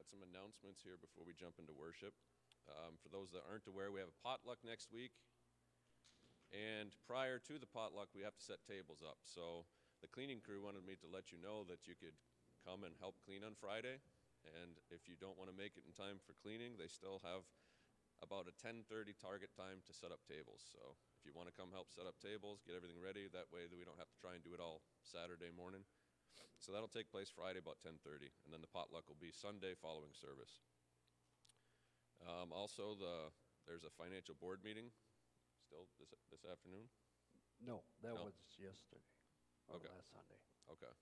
some announcements here before we jump into worship. For those that aren't aware, we have a potluck next week. And prior to the potluck, we have to set tables up. So the cleaning crew wanted me to let you know that you could come and help clean on Friday. And if you don't want to make it in time for cleaning, they still have about a 10:30 target time to set up tables. So if you want to come help set up tables, get everything ready, that way that we don't have to try and do it all Saturday morning. So that'll take place Friday about 10:30, and then the potluck will be Sunday following service. Also, there's a financial board meeting still this afternoon? No, that No. was yesterday, or Okay. last Sunday. Okay.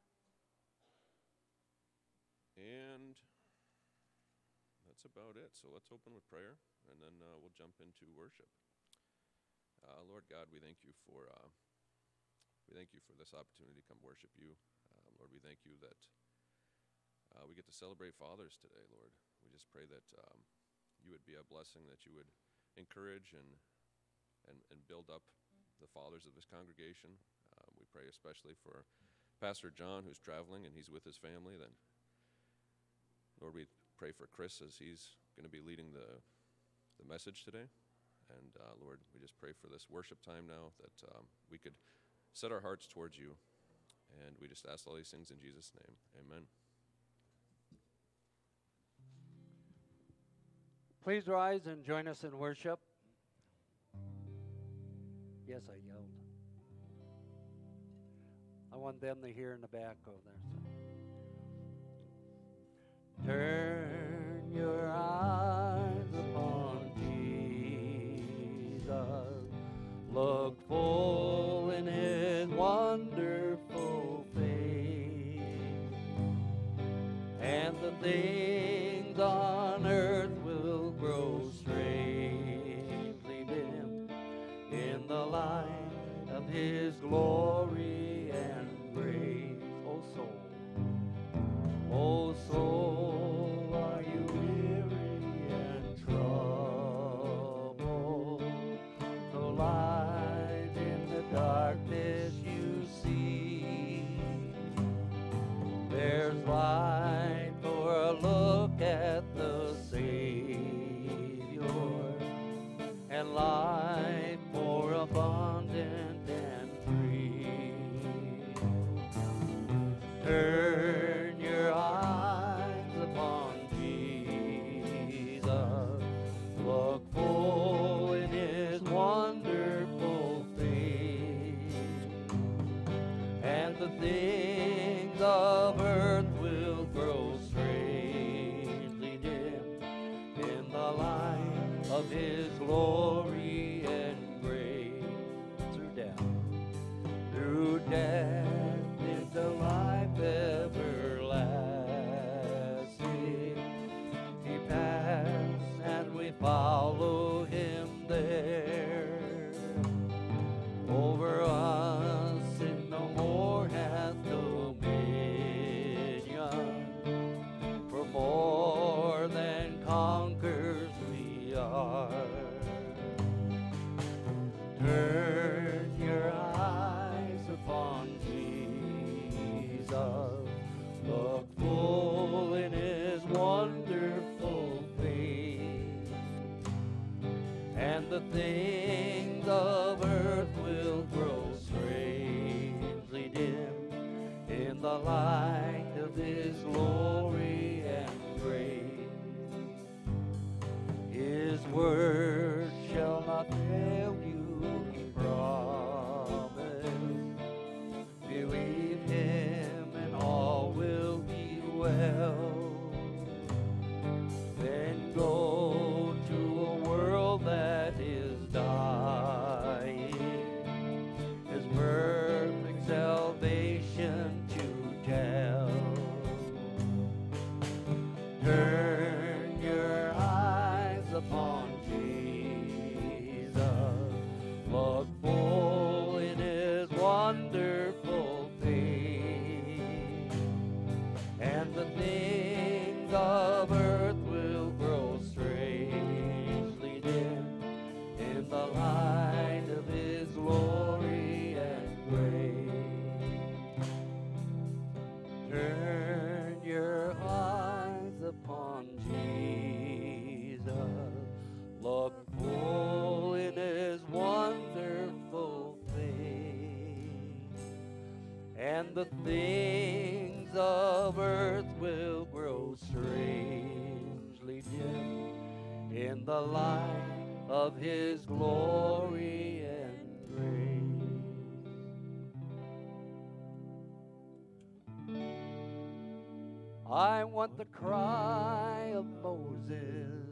And that's about it. So let's open with prayer, and then we'll jump into worship. Lord God, we thank you for this opportunity to come worship you. Lord, we thank you that we get to celebrate fathers today, Lord. We just pray that you would be a blessing, that you would encourage and build up the fathers of this congregation. We pray especially for Pastor John, who's traveling and he's with his family. Then, Lord, we pray for Chris as he's going to be leading the message today. And Lord, we just pray for this worship time now that we could set our hearts towards you. And we just ask all these things in Jesus' name. Amen. Please rise and join us in worship. Yes, I yelled. I want them to hear in the back over there. So. Turn your eyes upon Jesus. Look full in his wonderful face, and the things on earth will grow strangely dim in the light of his glory and grace. Oh soul, are you weary and troubled? No light in the darkness you see. There's light for a look at the Savior, and life more abundant and free. Turn your eyes upon Jesus. Look full in his wonderful face, and the things of earth will grow strangely dim in the light of his glory and grace. Through death into life everlasting, he passed and we follow him there. Over us sin no more hath dominion, for more than conquerors we are. Turn your eyes upon Jesus. Look full in his wonderful face, and the things of earth will grow strangely dim in the light of his glory and grace. His word shall not fail you, he promised. Believe him and all will be well. Then go to a world that is dying, his perfect salvation to tell. Turn your eyes upon Jesus. Look full in his wonderful face, and the things of earth will grow strangely dim in the light of his glory and grace. Turn your eyes upon the things of earth will grow strangely dim in the light of His glory and grace. I want the cry of Moses.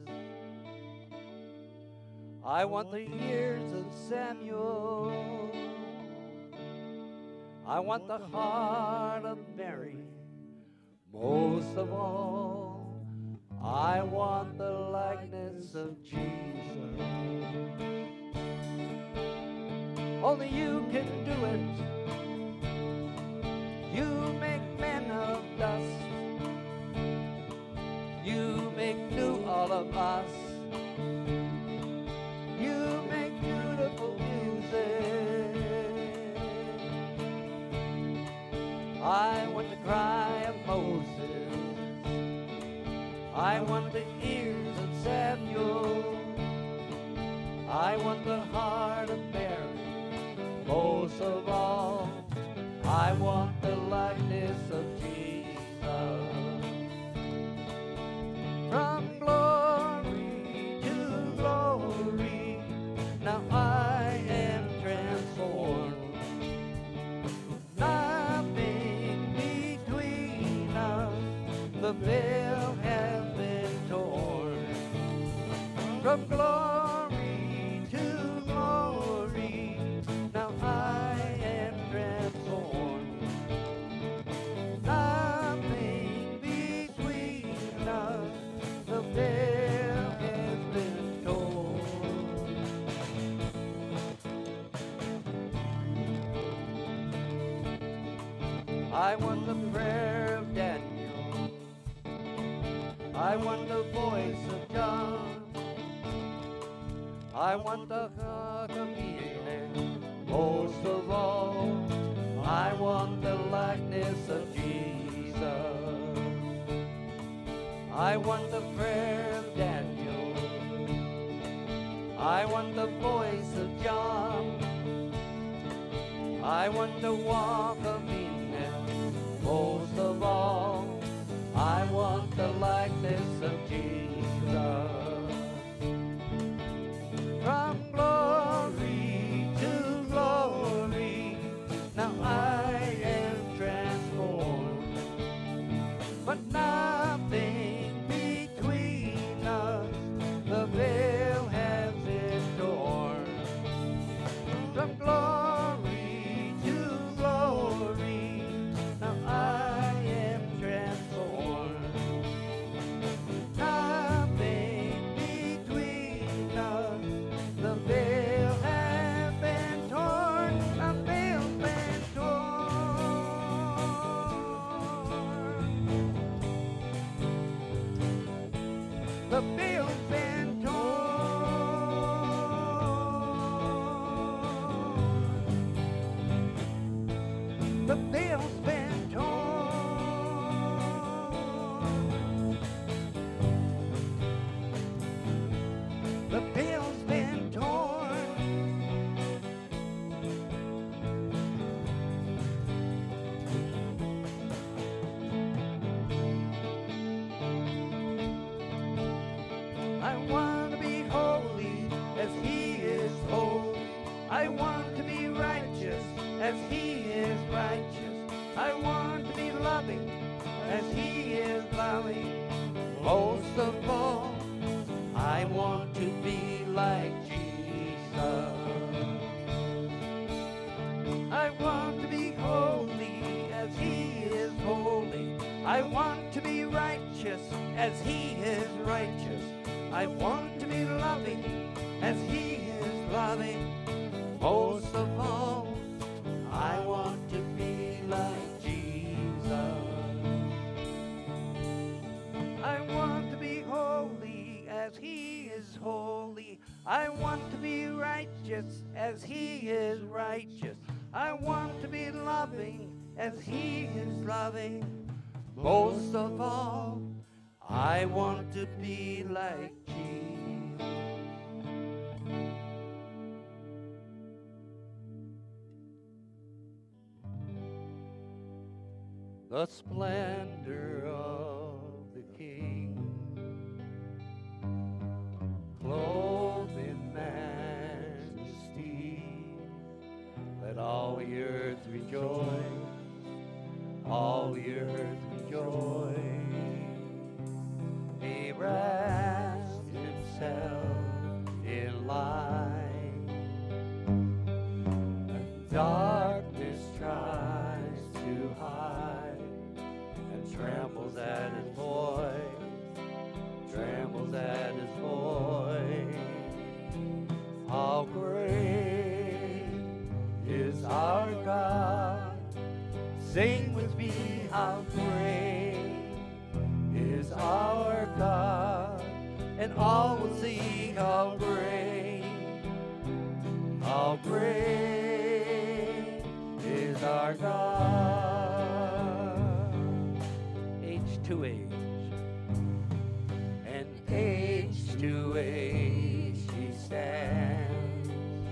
I want the ears of Samuel. I want the heart of Mary. Most of all, I want the likeness of Jesus. Only you can do it. You make men of dust. You make new all of us. You make beautiful music. I want the cry of Moses. I want the ears of Samuel. I want the heart of Mary. Most of all, I want the likeness of Jesus. From glory to glory, now I am transformed. Nothing between us, the veil has been torn. From glory to glory, now I am transformed. Nothing between us, the veil has been torn. I want the prayer of Daniel. I want the voice of John. I want the hug of Eden. Most of all, I want the likeness of Jesus. I want the prayer of Daniel. I want the voice of John. I want the walk of Enoch. Most of all, I want the likeness of Jesus. From glory to glory, now I am transformed. But nothing between us, the veil has been torn. From glory to glory, now I am transformed. Nothing between us, the veil has been torn. The veil's been torn. The veil's been torn. The veil's been torn. The veil's been torn. I want to be holy as He is holy. I want to be righteous as He is righteous. I want to be loving as He is loving. Most of all, I want to be like Jesus. I want to be holy as He is holy. I want to be righteous as He is righteous. I want to be loving as He is loving. Most of all, I want to be like Jesus. I want to be holy as He is holy. I want to be righteous as He is righteous. I want to be loving as He is loving. Most of all, I want to be like Jesus. the splendor of the King, clothed in majesty. Let all the earth rejoice, all the earth rejoice. He wraps himself in light, and darkness tries to hide, and trembles at his voice, trembles at his voice. How great is our God! Sing with me, how great is our God, and all will see how great is our God. Age to age, and age to age he stands,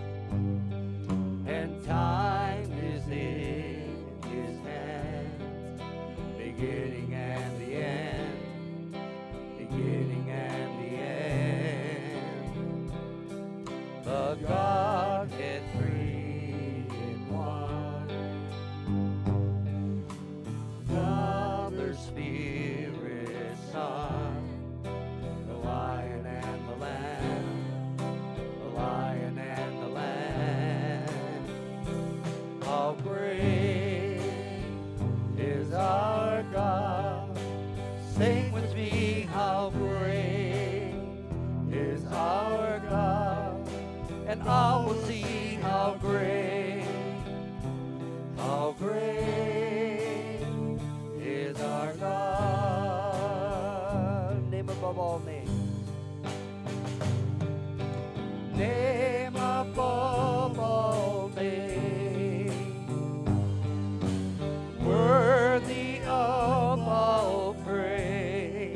and time is in his hands, beginning and the end, beginning and the end. The Godhead three in one, Father, Spirit, Son, the Lion and the Lamb, the Lion and the Lamb. How great is our God! Sing with me, how great is our God, and all will see how great is our God. Name above all names. Name above all names. Worthy of all praise.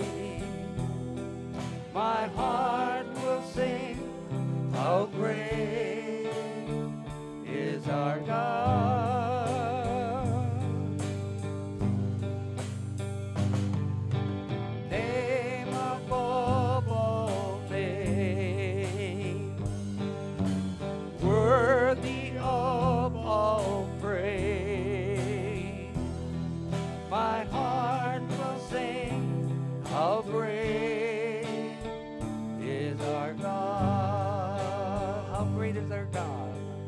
My heart will sing, how great is our God. Name above all names, worthy of all praise. My heart will sing, how great is our God. How great is our God?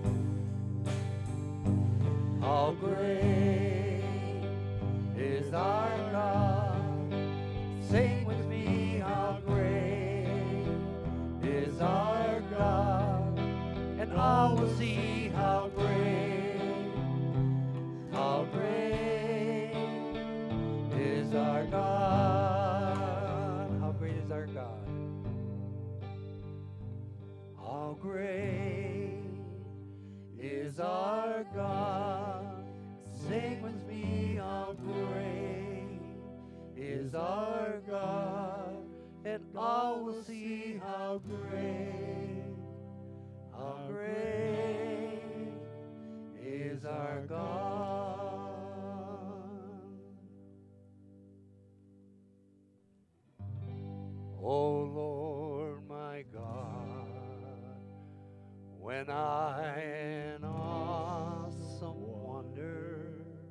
How great is our God? Sing with me, how great is our God, and all will see how great is our God. How great is our God? How great is our God? Sing with me, how great is our God, and all will see how great is our God. Oh Lord my God, when I in awesome wonder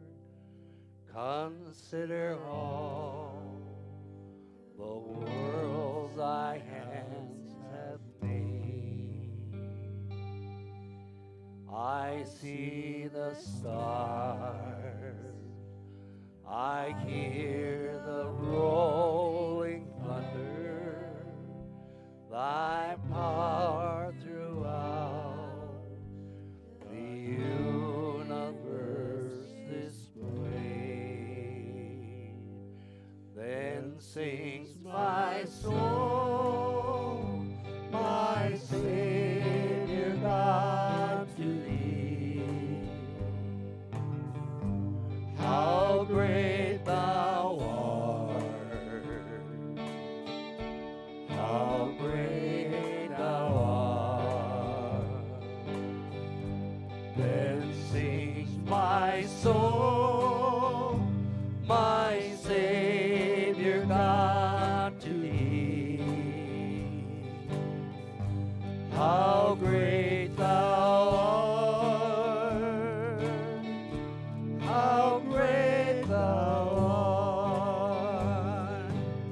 consider all the worlds thy hands have made, I see the stars, I hear the rolling thunder, thy power throughout the universe displayed. Then sings my soul, my Savior God, to thee. How great thou art, how great thou how great thou art, how great thou art.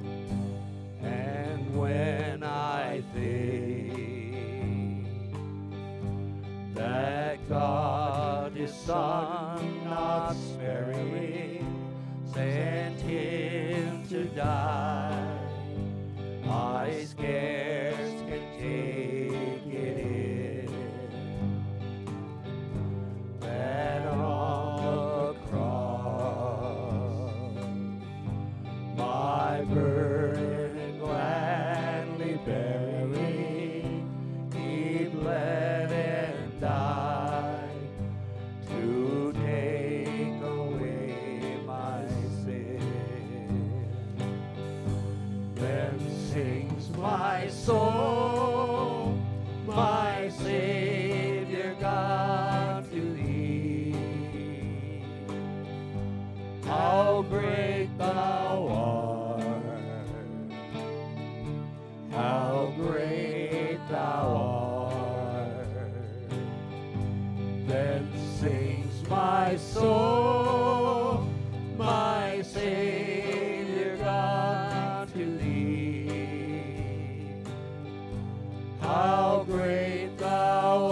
And when I think that God His Son not sparing sent Him to die, I scarce can take it in, that on the cross my burden gladly bearing, He bled and died to take away my sin. Then sings my soul, my Savior God, to Thee. How great Thou art, how great Thou art. Then sings my soul, my Savior God, to Thee. How great Thou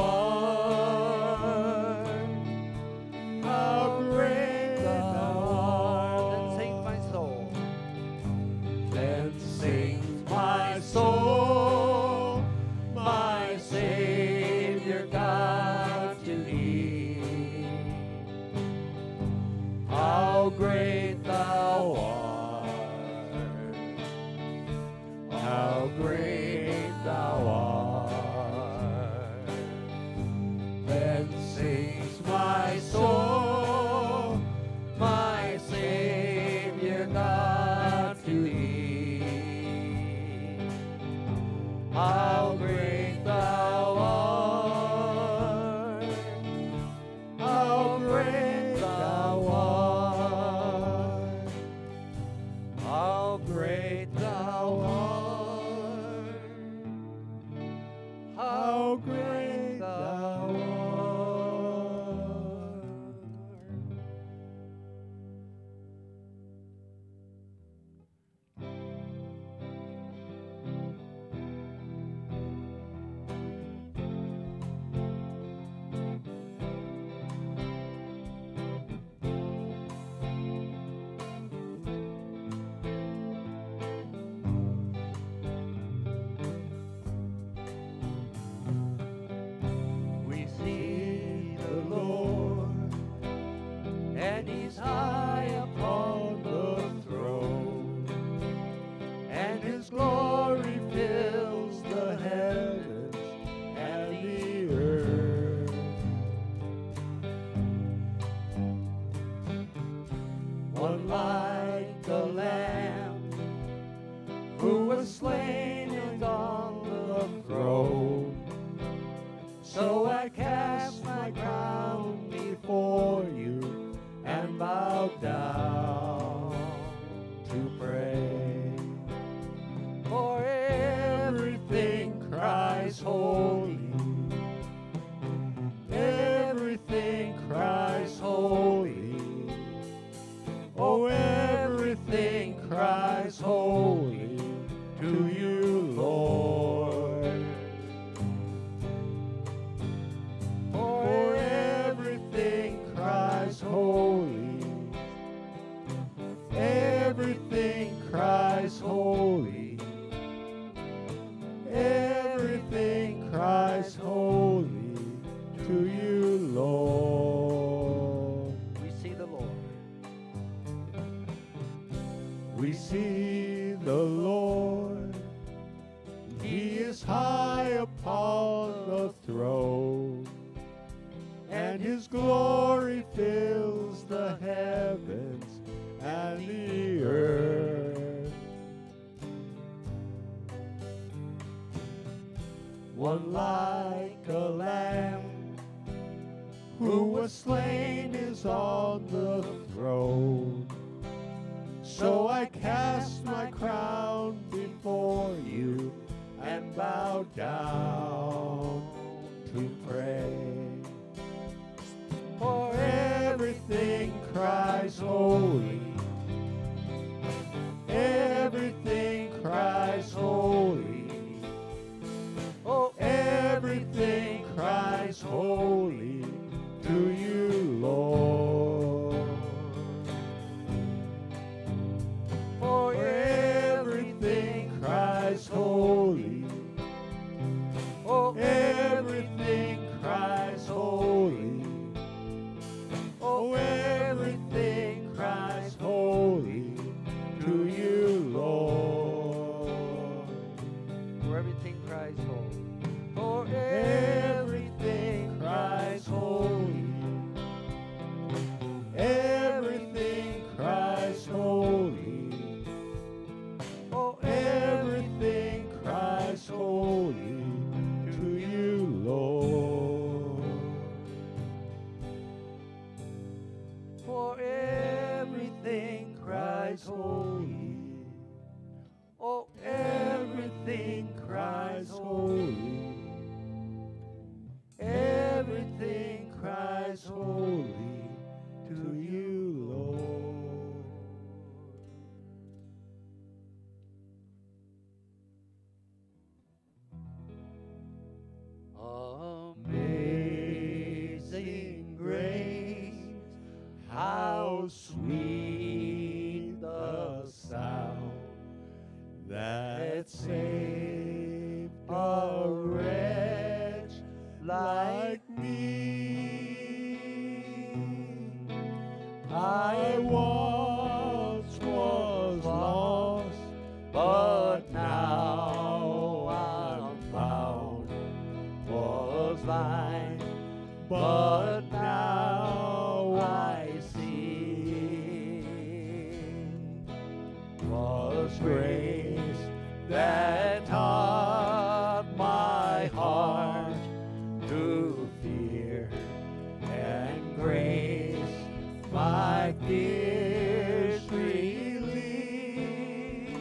art, how great Thou art. Then sings my soul. Then sings my soul, my Savior God, to Thee. How great Thou art, how great Thou art. Then sings my soul, my Savior God, to Thee. How great Thou art, how great Thou art, how great Thou art, how great Thou art. We see the Lord, and He's high upon the throne, and His glory fills the heavens and the earth. One like the Lamb who was slain is on the throne. So I cast my crown before You and bow down to pray. For everything cries holy, everything cries holy. Oh, everything cries holy to You, Lord. For everything cries holy, everything cries holy, everything cries holy to You, Lord. We see the Lord. We see the Lord, He is high upon the throne, and His glory fills the heavens and the earth. One like a lamb who was slain is on the throne. So I cast my crown before You and bow down to pray. For everything cries holy. Everything cries holy. Oh, everything cries holy to you, Lord. For everything cries holy. Oh, everything cries holy. Oh, everything cries holy to you, Lord. For everything cries holy. For everything cries holy. Everything cries holy. Oh, everything cries holy to you, Lord. For everything cries holy. Oh, everything cries holy. Everything cries holy to you, Lord. Amazing grace, how sweet the sound that saved a wretch like me. I once was lost, but now I'm found. Was blind, but now I see. Was grace that taught my heart to fear, and grace my fears relieve.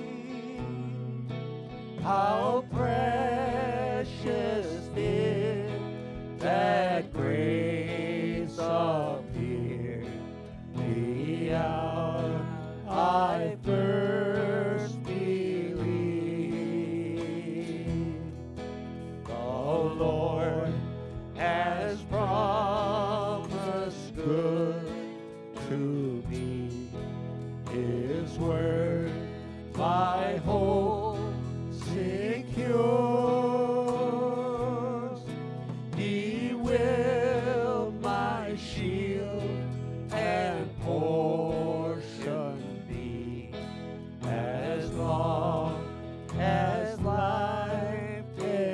How precious did that grace appear the hour I first believed. The Lord has promised good to me. His word my hope secures. He will my shield and portion be, as long as life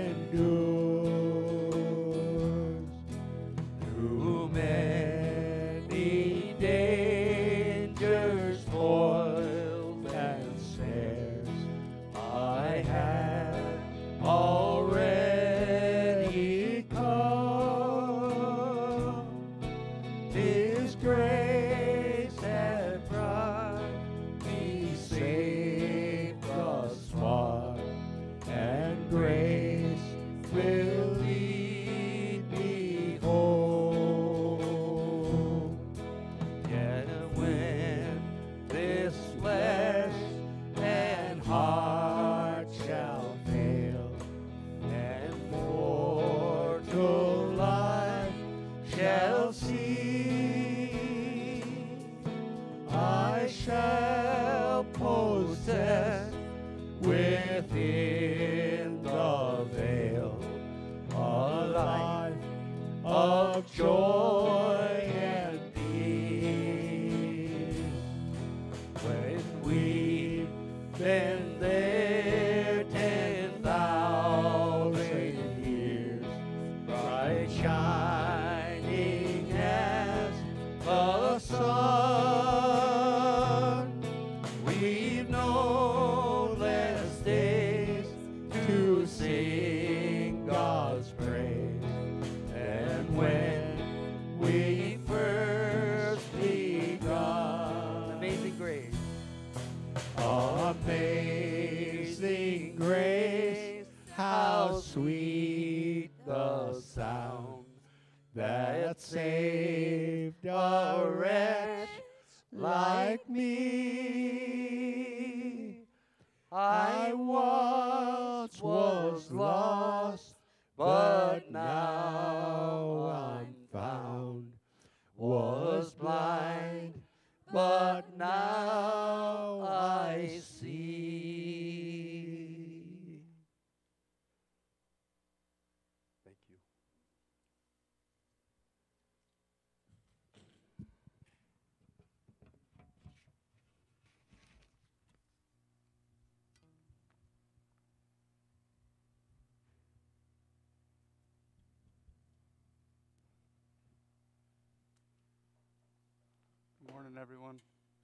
endures. Through many dangers, toils, and snares, I have already come. 'Tis grace has brought me safe thus far, and grace will lead me home. Yet when this flesh and heart shall fail, and mortal life shall cease, I shall possess within the veil a life of joy and peace. When we've been there 10,000 years, bright shining as the sun, we've no less days to sing God's praise. And when we first begun, amazing grace, amazing grace, how sweet the sound that saved a wretch like me. I once was lost, but now I'm found. Was blind, but now I see. Thank you. Good morning, everyone.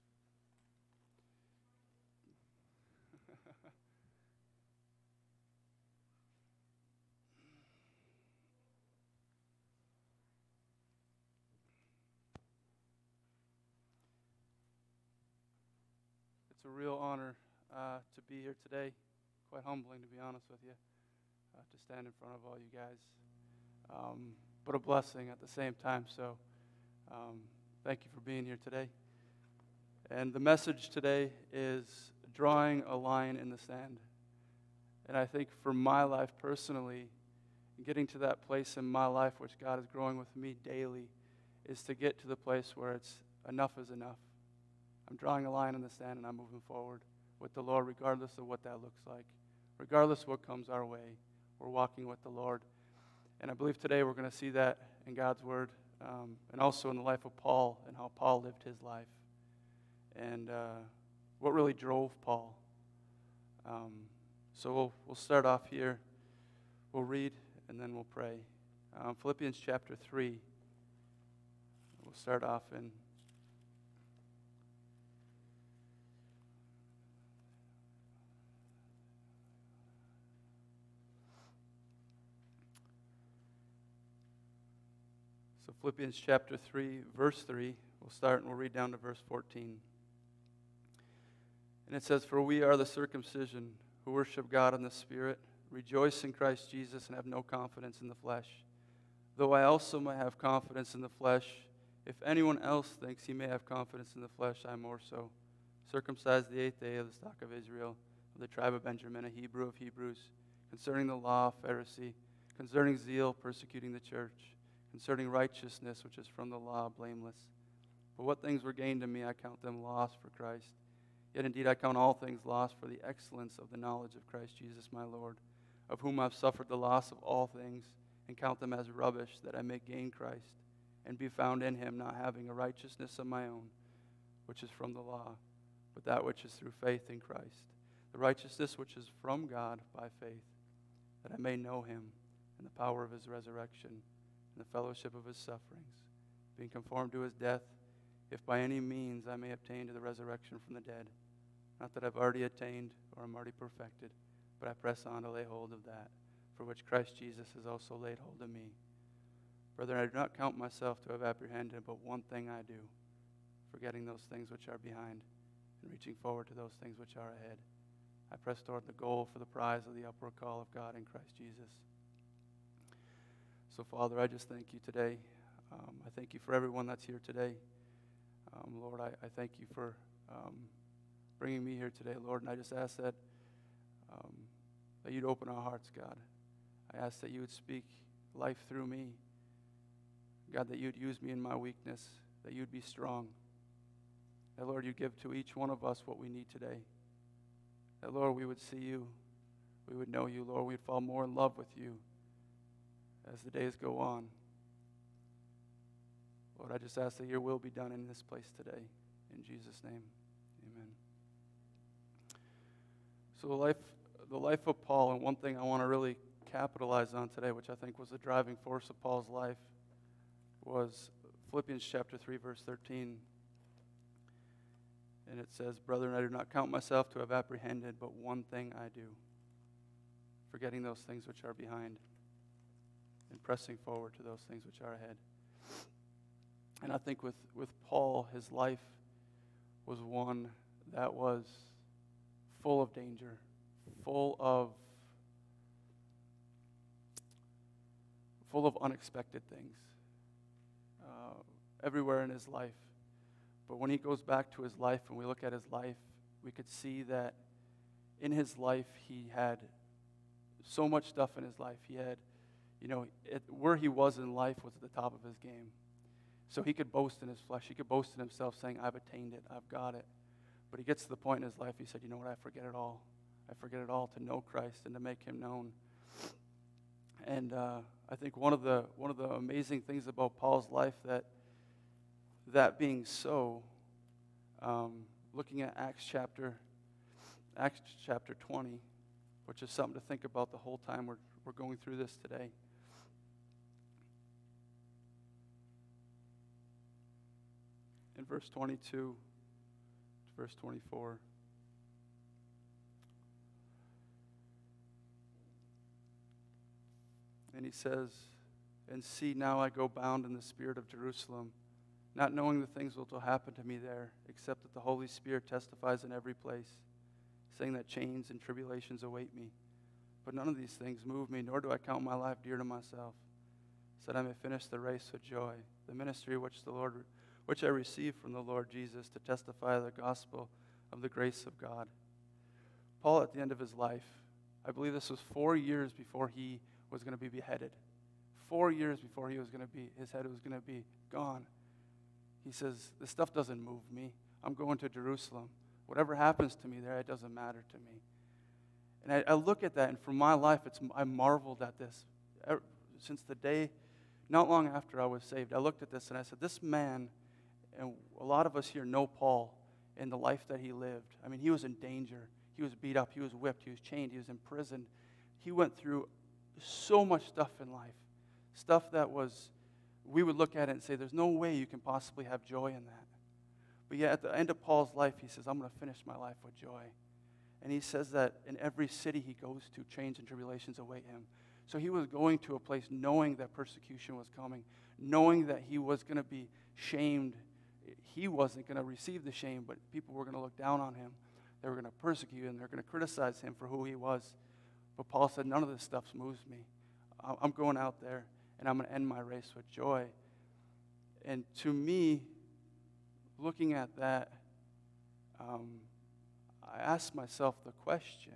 It's a real honor to be here today. Quite humbling, to be honest with you, to stand in front of all you guys. But a blessing at the same time. So thank you for being here today. And the message today is drawing a line in the sand. And I think for my life personally, getting to that place in my life which God is growing with me daily is to get to the place where it's enough is enough. I'm drawing a line in the sand and I'm moving forward with the Lord regardless of what that looks like. Regardless of what comes our way, we're walking with the Lord. And I believe today we're going to see that in God's Word and also in the life of Paul and how Paul lived his life. And what really drove Paul. So we'll start off here. We'll read and then we'll pray. Philippians chapter 3. We'll start off in Philippians chapter 3, verse 3. We'll start and we'll read down to verse 14. And it says, "For we are the circumcision who worship God in the Spirit, rejoice in Christ Jesus, and have no confidence in the flesh. Though I also may have confidence in the flesh, if anyone else thinks he may have confidence in the flesh, I more so. Circumcised the 8th day of the stock of Israel, of the tribe of Benjamin, a Hebrew of Hebrews, concerning the law, Pharisee, concerning zeal, persecuting the church, concerning righteousness, which is from the law, blameless. But what things were gained to me, I count them loss for Christ. Yet indeed I count all things loss for the excellence of the knowledge of Christ Jesus my Lord, of whom I've suffered the loss of all things, and count them as rubbish, that I may gain Christ, and be found in him, not having a righteousness of my own, which is from the law, but that which is through faith in Christ, the righteousness which is from God by faith, that I may know him, and the power of his resurrection, and the fellowship of his sufferings, being conformed to his death, if by any means I may obtain to the resurrection from the dead. Not that I've already attained or am already perfected, but I press on to lay hold of that, for which Christ Jesus has also laid hold of me. Brethren, I do not count myself to have apprehended, but one thing I do, forgetting those things which are behind, and reaching forward to those things which are ahead. I press toward the goal for the prize of the upward call of God in Christ Jesus." So, Father, I just thank you today. I thank you for everyone that's here today. Lord, I thank you for bringing me here today, Lord, and I just ask that you'd open our hearts, God. I ask that you would speak life through me. God, that you'd use me in my weakness, that you'd be strong. That, Lord, you'd give to each one of us what we need today. That, Lord, we would see you. We would know you, Lord. We'd fall more in love with you as the days go on. Lord, I just ask that your will be done in this place today. In Jesus' name, amen. So the life of Paul, and one thing I want to really capitalize on today, which I think was the driving force of Paul's life, was Philippians chapter 3, verse 13. And it says, "Brethren, I do not count myself to have apprehended, but one thing I do, forgetting those things which are behind, and pressing forward to those things which are ahead." And I think with Paul, his life was one that was full of danger, full of unexpected things. everywhere in his life. But when he goes back to his life and we look at his life, we could see that in his life he had so much stuff in his life. He had, where he was in life was at the top of his game. So he could boast in his flesh. He could boast in himself saying, I've attained it. I've got it. But he gets to the point in his life, he said, you know what, I forget it all. I forget it all to know Christ and to make him known. And I think one of the amazing things about Paul's life that being so, looking at Acts chapter 20, which is something to think about the whole time we're going through this today. In verse 22 to verse 24. And he says, and see, now I go bound in the spirit of Jerusalem, not knowing the things which will happen to me there, except that the Holy Spirit testifies in every place, saying that chains and tribulations await me. But none of these things move me, nor do I count my life dear to myself, so that I may finish the race with joy, the ministry which I received from the Lord Jesus to testify the gospel of the grace of God. Paul, at the end of his life, I believe this was 4 years before he was going to be beheaded. 4 years before his head was going to be gone. He says, this stuff doesn't move me. I'm going to Jerusalem. Whatever happens to me there, it doesn't matter to me. And I look at that, and for my life, I marveled at this. Since the day, not long after I was saved, I looked at this and I said, this man, and a lot of us here know Paul and the life that he lived. I mean, he was in danger. He was beat up. He was whipped. He was chained. He was imprisoned. He went through so much stuff in life, stuff that we would look at it and say, there's no way you can possibly have joy in that. But yet, at the end of Paul's life, he says, I'm going to finish my life with joy. And he says that in every city he goes to, chains and tribulations await him. So he was going to a place knowing that persecution was coming, knowing that he was going to be shamed. He wasn't going to receive the shame, but people were going to look down on him. They were going to persecute him. They were going to criticize him for who he was. But Paul said, none of this stuff moves me. I'm going out there, and I'm going to end my race with joy. And to me, looking at that, I asked myself the question,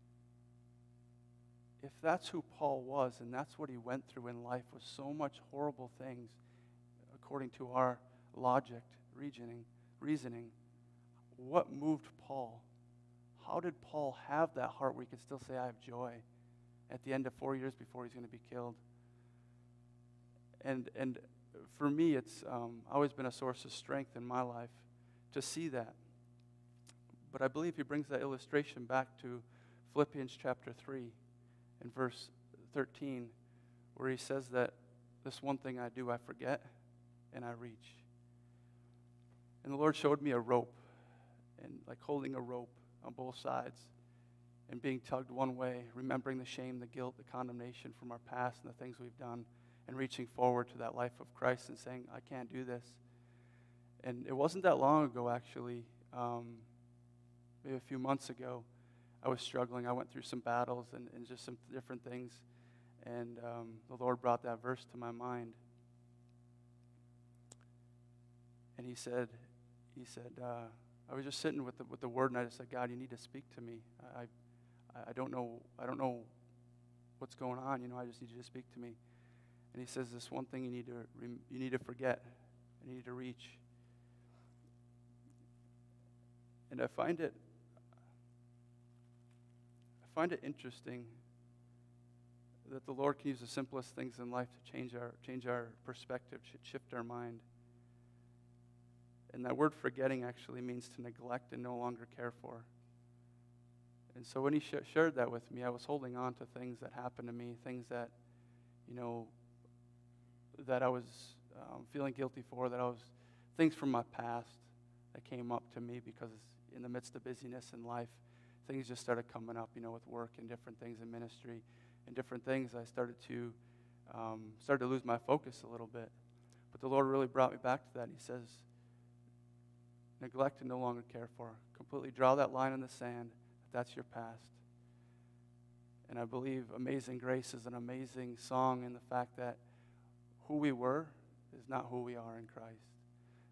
if that's who Paul was and that's what he went through in life with so much horrible things, according to our logic, reasoning, what moved Paul? How did Paul have that heart where he could still say, I have joy at the end of 4 years before he's going to be killed? And for me, it's always been a source of strength in my life to see that. But I believe he brings that illustration back to Philippians chapter 3 and verse 13, where he says that this one thing I do, I forget and I reach. And the Lord showed me a rope, and like holding a rope on both sides and being tugged one way, remembering the shame, the guilt, the condemnation from our past and the things we've done, and reaching forward to that life of Christ and saying, I can't do this. And it wasn't that long ago, actually, maybe a few months ago, I was struggling. I went through some battles and just some different things, and the Lord brought that verse to my mind. And he said, I was just sitting with the word, and I just said, God, you need to speak to me. I don't know what's going on. I just need you to speak to me. And he says, this one thing you need to forget, and you need to reach. And I find it interesting that the Lord can use the simplest things in life to change our perspective, shift our mind. And that word forgetting actually means to neglect and no longer care for. And so when he shared that with me, I was holding on to things that happened to me, things that, that I was feeling guilty for, things from my past that came up to me because in the midst of busyness in life, things just started coming up, with work and different things in ministry and different things. I started to lose my focus a little bit. But the Lord really brought me back to that. He says, neglect and no longer care for. Completely draw that line in the sand. That's your past. And I believe Amazing Grace is an amazing song in the fact that who we were is not who we are in Christ.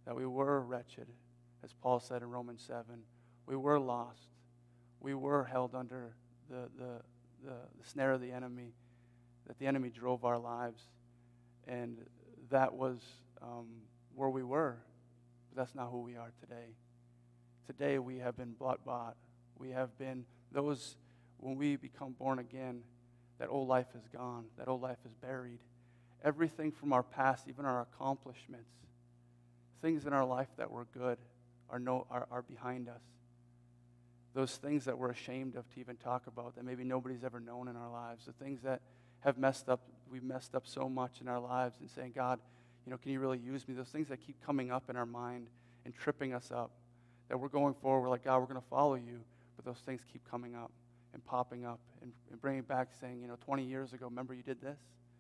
that we were wretched, as Paul said in Romans 7. We were lost. We were held under the snare of the enemy, that the enemy drove our lives. And that was where we were. But that's not who we are today. Today we have been blood-bought. We have been those, when we become born again, that old life is gone. That old life is buried. Everything from our past, even our accomplishments, things in our life that were good are behind us. Those things that we're ashamed of to even talk about, that maybe nobody's ever known in our lives, the things that have we've messed up so much in our lives, and saying, God, can you really use me? Those things that keep coming up in our mind and tripping us up, that we're going forward, we're like, God, we're going to follow you, but those things keep coming up and popping up and bringing back, saying, 20 years ago, remember you did this?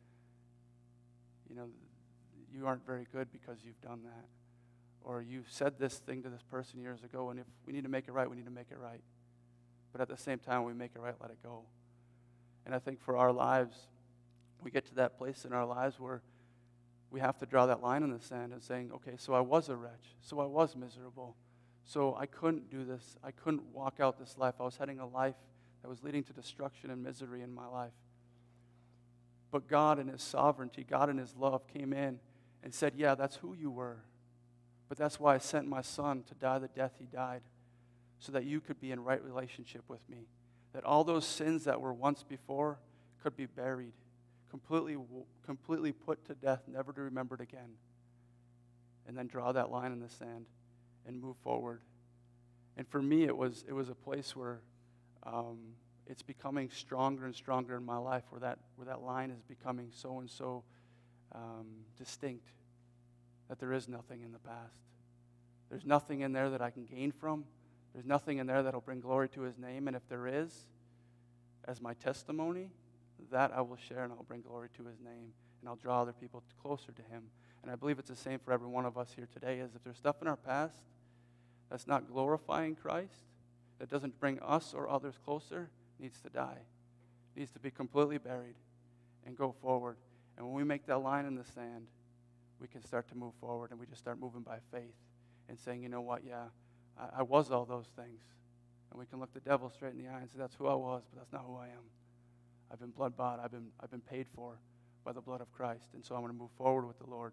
You aren't very good because you've done that. Or you said this thing to this person years ago, and if we need to make it right, we need to make it right. But at the same time, when we make it right, let it go. And I think for our lives, we get to that place in our lives where we have to draw that line in the sand and saying, okay, so I was a wretch. So I was miserable. So I couldn't do this. I couldn't walk out this life. I was heading a life that was leading to destruction and misery in my life. But God in His sovereignty, God in His love came in and said, yeah, that's who you were. But that's why I sent my Son to die the death He died, so that you could be in right relationship with me. That all those sins that were once before could be buried, completely put to death, never to be remembered again. And then draw that line in the sand and move forward. And for me, it was a place where it's becoming stronger and stronger in my life, where that line is becoming so and so distinct, that there is nothing in the past. There's nothing in there that I can gain from. There's nothing in there that will bring glory to His name. And if there is, as my testimony, that I will share, and I'll bring glory to His name, and I'll draw other people closer to Him. And I believe it's the same for every one of us here today, is if there's stuff in our past that's not glorifying Christ, that doesn't bring us or others closer, needs to die. Needs to be completely buried and go forward. And when we make that line in the sand, we can start to move forward, and we just start moving by faith and saying, you know what, yeah, I was all those things. And we can look the devil straight in the eye and say, that's who I was, but that's not who I am. I've been blood-bought. I've been paid for by the blood of Christ. And so I'm going to move forward with the Lord.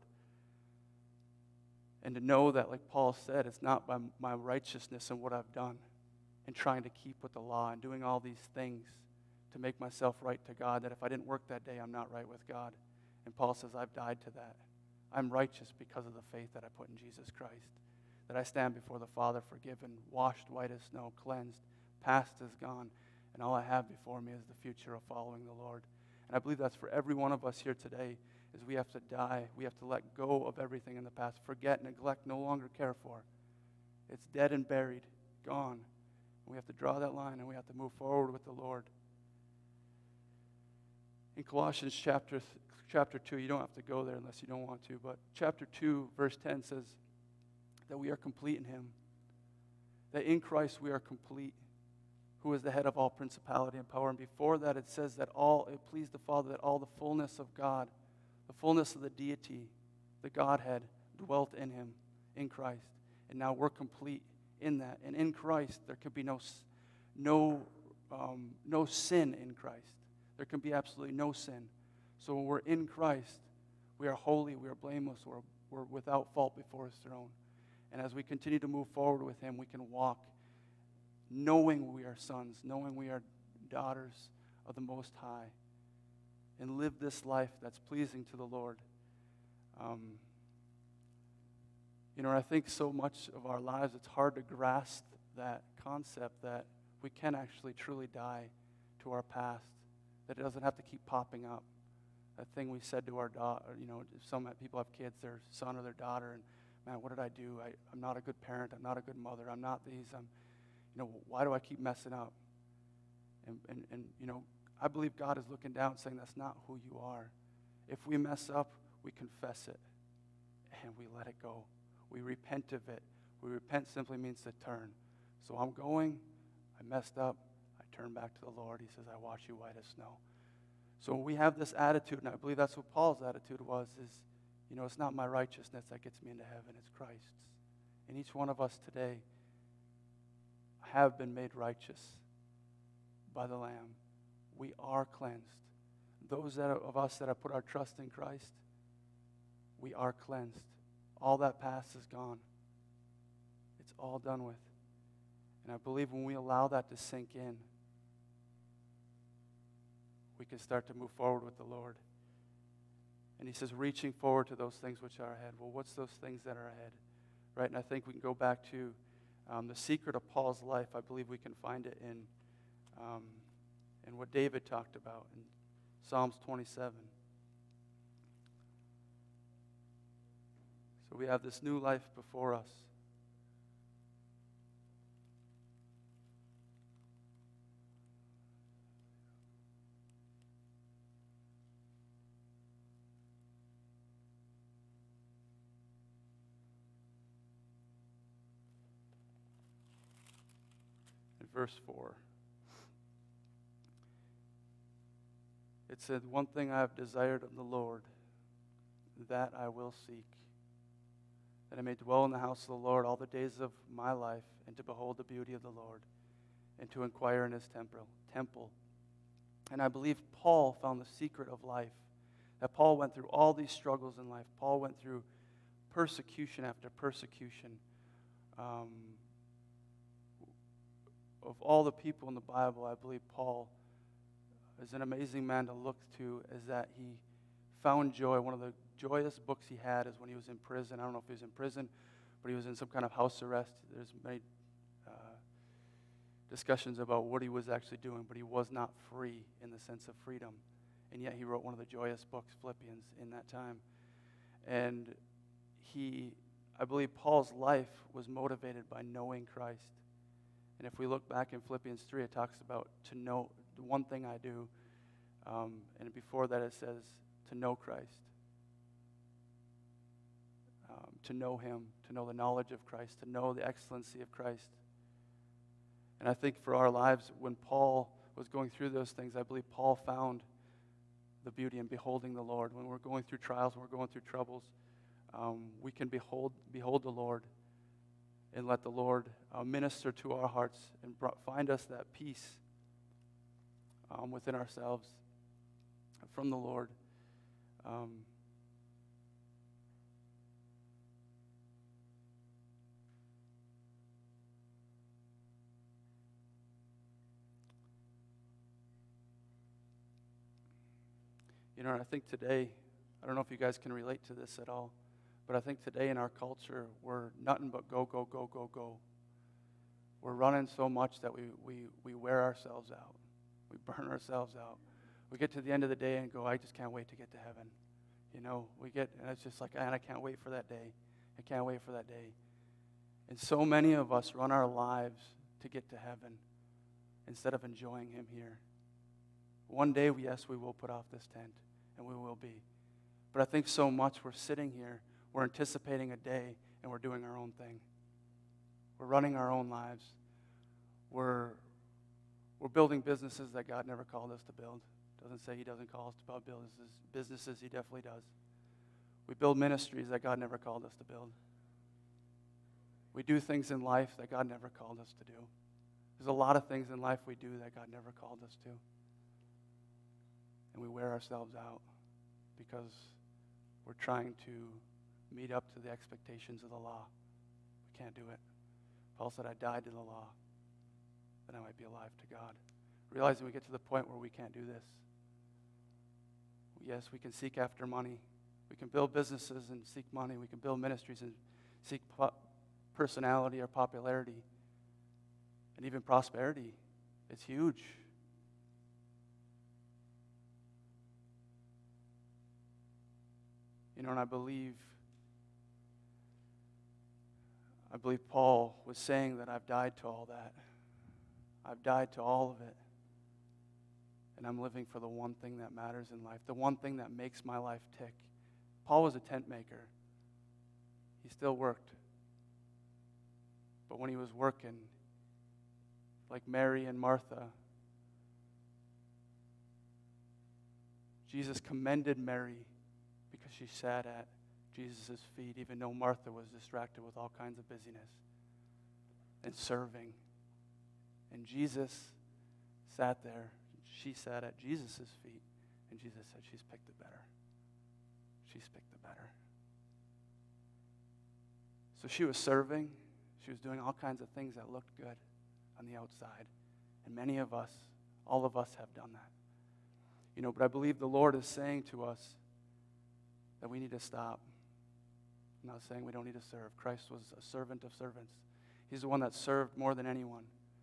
And to know that, like Paul said, it's not by my righteousness and what I've done and trying to keep with the law and doing all these things to make myself right to God, that if I didn't work that day, I'm not right with God. And Paul says, I've died to that. I'm righteous because of the faith that I put in Jesus Christ, that I stand before the Father forgiven, washed white as snow, cleansed, past is gone, and all I have before me is the future of following the Lord. And I believe that's for every one of us here today, is we have to die. We have to let go of everything in the past, forget, neglect, no longer care for. It's dead and buried, gone. And we have to draw that line, and we have to move forward with the Lord. In Colossians chapter 2, you don't have to go there unless you don't want to, but chapter 2, verse 10 says that we are complete in Him, that in Christ we are complete, who is the head of all principality and power. And before that it says that it pleased the Father that all the fullness of God, the fullness of the deity, the Godhead, dwelt in Him, in Christ. And now we're complete in that. And in Christ there can be no sin in Christ. There can be absolutely no sin. So when we're in Christ, we are holy, we are blameless, we're without fault before His throne. And as we continue to move forward with Him, we can walk knowing we are sons, knowing we are daughters of the Most High, and live this life that's pleasing to the Lord. I think so much of our lives, it's hard to grasp that concept that we can actually truly die to our past, that it doesn't have to keep popping up. That thing we said to our daughter, if some people have kids, their son or their daughter, and man, what did I do? I'm not a good parent. I'm not a good mother. I'm not these. Why do I keep messing up? And I believe God is looking down saying that's not who you are. If we mess up, we confess it and we let it go. We repent of it. We repent simply means to turn. So I'm going, I messed up, I turn back to the Lord. He says, I wash you white as snow. So we have this attitude, and I believe that's what Paul's attitude was, is It's not my righteousness that gets me into heaven, it's Christ's. And each one of us today have been made righteous by the Lamb. We are cleansed. Those of us that have put our trust in Christ, we are cleansed. All that past is gone. It's all done with. And I believe when we allow that to sink in, we can start to move forward with the Lord. And he says, reaching forward to those things which are ahead. Well, what's those things that are ahead? Right? And I think we can go back to the secret of Paul's life. I believe we can find it in what David talked about in Psalms 27. So we have this new life before us. Verse 4. It said, one thing I have desired of the Lord, that I will seek, that I may dwell in the house of the Lord all the days of my life, and to behold the beauty of the Lord, and to inquire in his temple. And I believe Paul found the secret of life, that Paul went through all these struggles in life. Paul went through persecution after persecution. Of all the people in the Bible, I believe Paul is an amazing man to look to, is that he found joy. One of the joyous books he had is when he was in prison. I don't know if he was in prison, but he was in some kind of house arrest. There's many discussions about what he was actually doing, but he was not free in the sense of freedom. And yet he wrote one of the joyous books, Philippians, in that time. And I believe Paul's life was motivated by knowing Christ. And if we look back in Philippians 3, it talks about to know, the one thing I do, and before that it says to know Christ, to know him, to know the knowledge of Christ, to know the excellency of Christ. And I think for our lives, when Paul was going through those things, I believe Paul found the beauty in beholding the Lord. When we're going through trials, when we're going through troubles, we can behold the Lord, and let the Lord minister to our hearts and find us that peace within ourselves from the Lord. And I think today, I don't know if you guys can relate to this at all, but I think today in our culture, we're nothing but go, go, go, go, go. We're running so much that we wear ourselves out. We burn ourselves out. We get to the end of the day and go, I just can't wait to get to heaven. And it's just like, and I can't wait for that day. I can't wait for that day. And so many of us run our lives to get to heaven instead of enjoying him here. One day, yes, we will put off this tent, and we will be. But I think so much we're sitting here, we're anticipating a day, and we're doing our own thing. We're running our own lives. We're building businesses that God never called us to build. Doesn't say he doesn't call us to build businesses. He definitely does. We build ministries that God never called us to build. We do things in life that God never called us to do. There's a lot of things in life we do that God never called us to. And we wear ourselves out because we're trying to meet up to the expectations of the law. We can't do it. Paul said, I died to the law, that I might be alive to God. Realizing we get to the point where we can't do this. Yes, we can seek after money. We can build businesses and seek money. We can build ministries and seek personality or popularity. And even prosperity. It's huge. And I believe Paul was saying that I've died to all that. I've died to all of it. And I'm living for the one thing that matters in life, the one thing that makes my life tick. Paul was a tent maker. He still worked. But when he was working, like Mary and Martha, Jesus commended Mary because she sat at Jesus' feet, even though Martha was distracted with all kinds of busyness and serving. And Jesus sat there. She sat at Jesus' feet. And Jesus said, she's picked it better. She's picked it better. So she was serving. She was doing all kinds of things that looked good on the outside. And many of us, all of us have done that. You know, but I believe the Lord is saying to us that we need to stop. I'm not saying we don't need to serve. Christ was a servant of servants. He's the one that served more than anyone.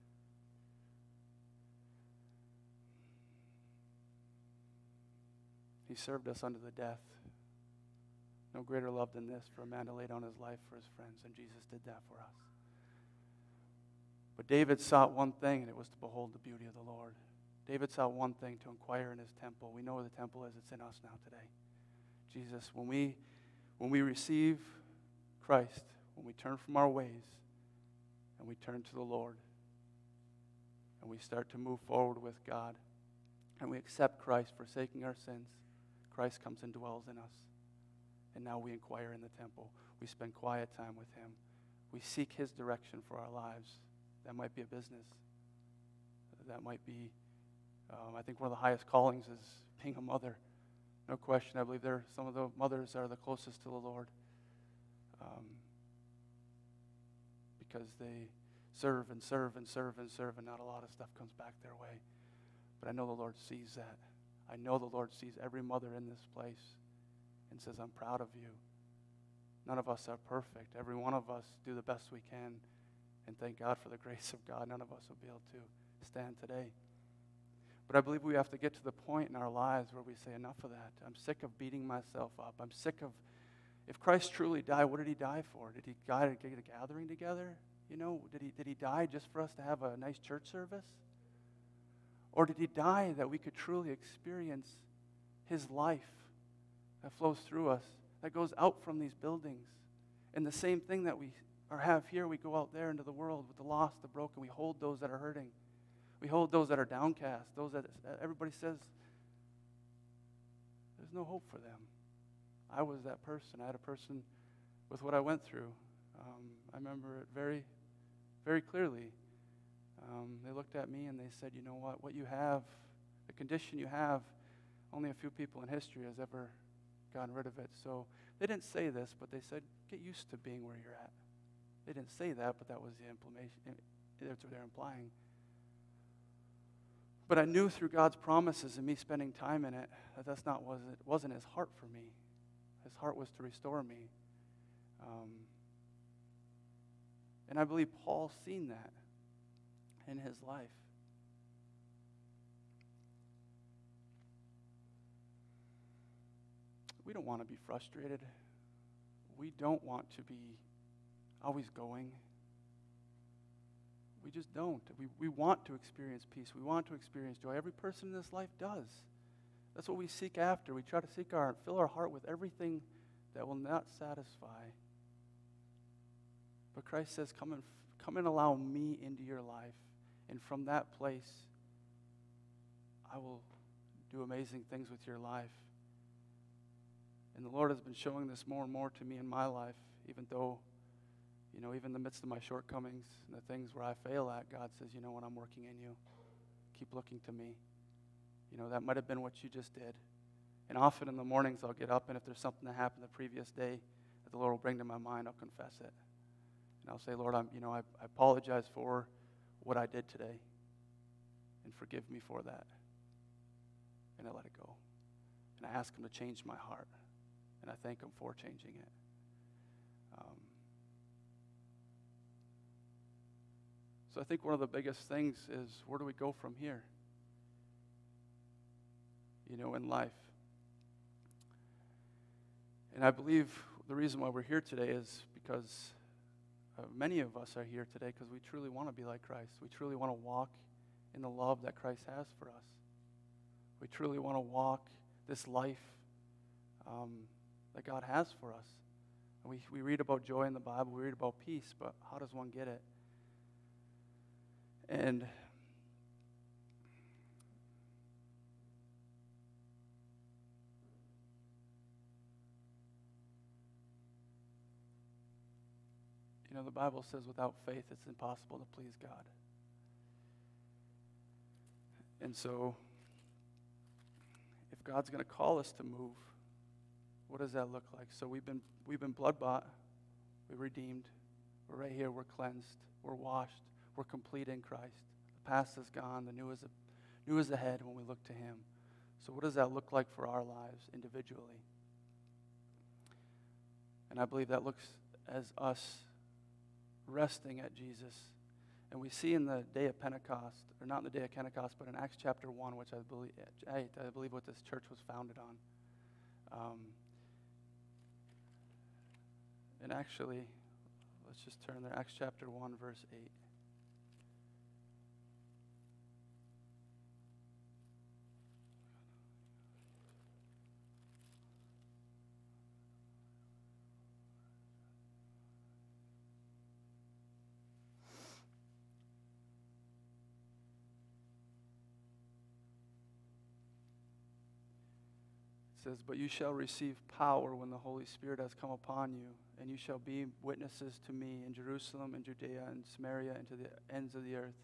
He served us unto the death. No greater love than this, for a man to lay down his life for his friends, and Jesus did that for us. But David sought one thing, and it was to behold the beauty of the Lord. David sought one thing, to inquire in his temple. We know where the temple is. It's in us now today. Jesus, when we receive Christ, when we turn from our ways, and we turn to the Lord, and we start to move forward with God, and we accept Christ, forsaking our sins, Christ comes and dwells in us. And now we inquire in the temple. We spend quiet time with him. We seek his direction for our lives. That might be a business. That might be, I think one of the highest callings is being a mother. No question. I believe some of the mothers are the closest to the Lord because they serve and serve and serve and serve, and not a lot of stuff comes back their way. But I know the Lord sees that. I know the Lord sees every mother in this place and says, I'm proud of you. None of us are perfect. Every one of us do the best we can. And thank God for the grace of God. None of us will be able to stand today. But I believe we have to get to the point in our lives where we say, enough of that. I'm sick of beating myself up. I'm sick of, if Christ truly died, what did he die for? Did he die to get a gathering together? You know, did he die just for us to have a nice church service? Or did he die that we could truly experience his life that flows through us, that goes out from these buildings? And the same thing that we have here, we go out there into the world with the lost, the broken. We hold those that are hurting. We hold those that are downcast, those that everybody says there's no hope for them. I was that person. I had a person with what I went through. I remember it very, very clearly. They looked at me and they said, you know what you have, the condition you have, only a few people in history has ever gotten rid of it. So they didn't say this, but they said, get used to being where you're at. They didn't say that, but that was the implication. That's what they're implying. But I knew through God's promises and me spending time in it that it wasn't his heart for me. His heart was to restore me. And I believe Paul seen that in his life. We don't want to be frustrated. We don't want to be always going. We just don't. We want to experience peace. We want to experience joy. Every person in this life does. That's what we seek after. We try to fill our heart with everything that will not satisfy. But Christ says, come and allow me into your life. And from that place, I will do amazing things with your life. And the Lord has been showing this more and more to me in my life, even though, even in the midst of my shortcomings and the things where I fail at, God says, you know what, I'm working in you. Keep looking to me. That might have been what you just did. And often in the mornings I'll get up, and if there's something that happened the previous day that the Lord will bring to my mind, I'll confess it. And I'll say, Lord, I apologize for what I did today, and forgive me for that. And I let it go. And I ask him to change my heart, and I thank him for changing it. So I think one of the biggest things is, where do we go from here? In life. And I believe the reason why we're here today is because many of us are here today because we truly want to be like Christ. We truly want to walk in the love that Christ has for us. We truly want to walk this life that God has for us. And we read about joy in the Bible, we read about peace, but how does one get it? And You know, the Bible says without faith it's impossible to please God. And so, if God's going to call us to move, what does that look like? So we've been blood bought, we're redeemed, we're right here, we're cleansed, we're washed, we're complete in Christ. The past is gone, the new is ahead when we look to Him. So what does that look like for our lives individually? And I believe that looks as us resting at Jesus. And we see in the day of Pentecost, or not in the day of Pentecost, but in Acts chapter 1, which I believe what this church was founded on. And actually, let's just turn there. Acts chapter 1, verse 8. It says, "But you shall receive power when the Holy Spirit has come upon you, and you shall be witnesses to me in Jerusalem and Judea and Samaria and to the ends of the earth."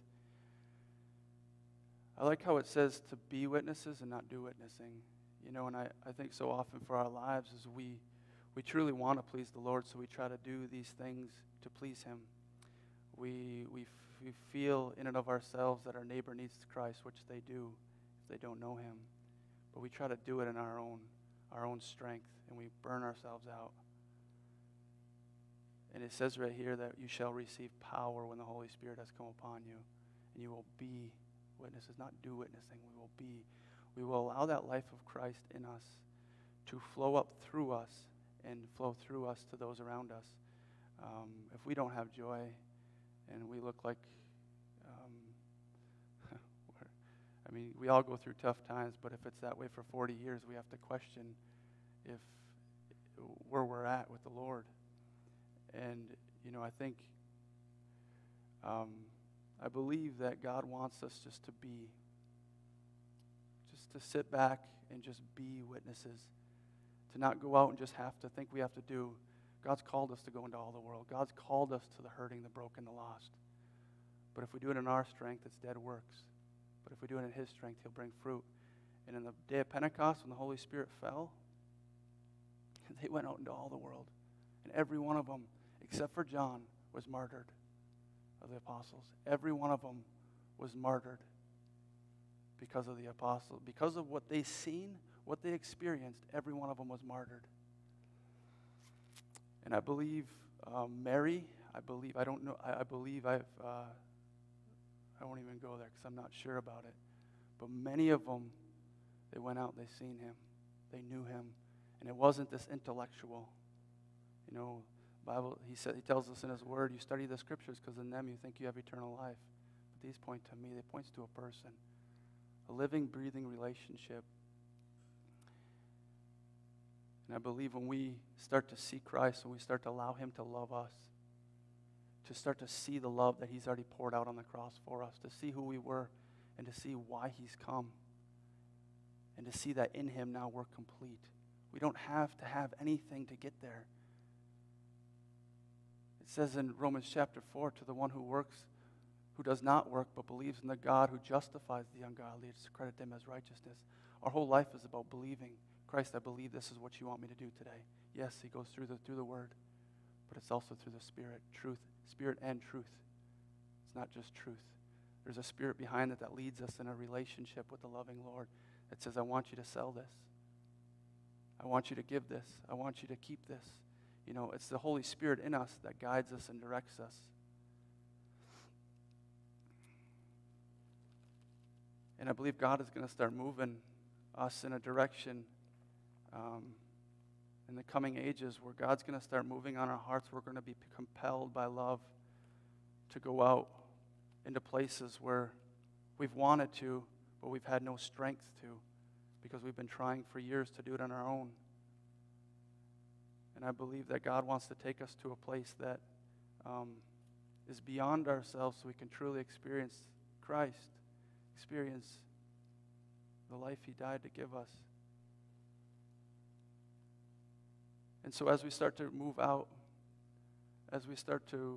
I like how it says to be witnesses and not do witnessing. You know, and I think so often for our lives is we truly want to please the Lord, so we try to do these things to please Him. We feel in and of ourselves that our neighbor needs Christ, which they do if they don't know Him. But we try to do it in our own strength, and we burn ourselves out. And it says right here that you shall receive power when the Holy Spirit has come upon you, and you will be witnesses, not do witnessing. We will allow that life of Christ in us to flow up through us and flow through us to those around us. If we don't have joy and we look like we all go through tough times, but if it's that way for 40 years, we have to question if where we're at with the Lord. And, you know, I think, I believe that God wants us just to sit back and just be witnesses, to not go out and just have to think we have to do. God's called us to go into all the world. God's called us to the hurting, the broken, the lost. But if we do it in our strength, it's dead works. But if we do it in His strength, He'll bring fruit. And in the day of Pentecost, when the Holy Spirit fell, they went out into all the world. And every one of them, except for John, was martyred of the apostles. Every one of them was martyred because of the apostles. Because of what they seen, what they experienced, every one of them was martyred. And I believe Mary, I won't even go there because I'm not sure about it. But many of them, they went out, they seen Him, they knew Him. And it wasn't this intellectual. You know, Bible, He tells us in His Word, you study the Scriptures because in them you think you have eternal life. But these point to me, they point to a person, a living, breathing relationship. And I believe when we start to see Christ, when we start to allow Him to love us, to start to see the love that He's already poured out on the cross for us, to see who we were, and to see why He's come, and to see that in Him now we're complete. We don't have to have anything to get there. It says in Romans chapter 4, to the one who works, who does not work, but believes in the God who justifies the ungodly, to credit them as righteousness. Our whole life is about believing. Christ, I believe this is what you want me to do today. Yes, He goes through the Word, but it's also through the Spirit, Spirit and truth. It's not just truth. There's a Spirit behind it that leads us in a relationship with the loving Lord that says, I want you to sell this. I want you to give this. I want you to keep this. You know, it's the Holy Spirit in us that guides us and directs us. And I believe God is going to start moving us in a direction in the coming ages where God's going to start moving on our hearts. We're going to be compelled by love to go out into places where we've wanted to, but we've had no strength to because we've been trying for years to do it on our own. And I believe that God wants to take us to a place that is beyond ourselves so we can truly experience Christ, experience the life He died to give us. And so as we start to move out, as we start to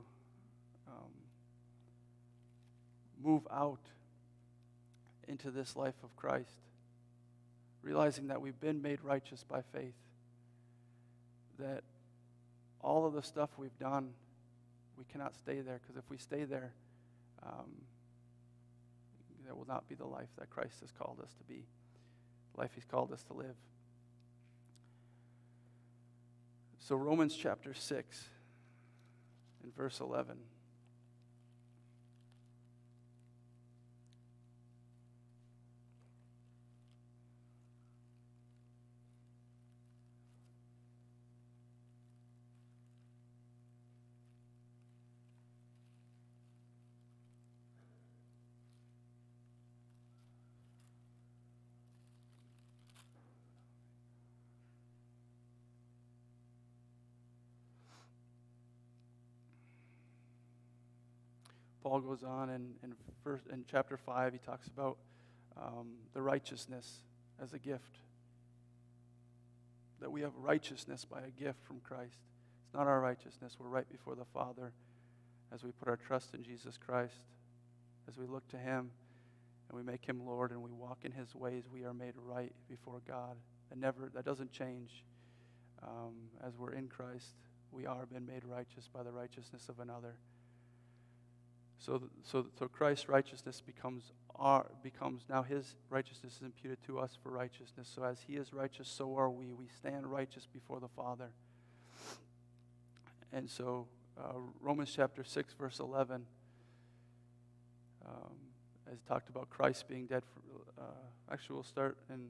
move out into this life of Christ, realizing that we've been made righteous by faith, that all of the stuff we've done, we cannot stay there, because if we stay there, that will not be the life that Christ has called us to be, the life he's called us to live. So Romans chapter 6 and verse 11. Paul goes on in chapter 5, he talks about the righteousness as a gift. That we have righteousness by a gift from Christ. It's not our righteousness. We're right before the Father as we put our trust in Jesus Christ, as we look to him and we make him Lord and we walk in his ways. We are made right before God. That doesn't change. As we're in Christ, we are been made righteous by the righteousness of another. So Christ's righteousness becomes now his righteousness is imputed to us for righteousness. So as he is righteous, so are we. We stand righteous before the Father. And so Romans chapter 6, verse 11, as talked about Christ being dead. Actually, we'll start in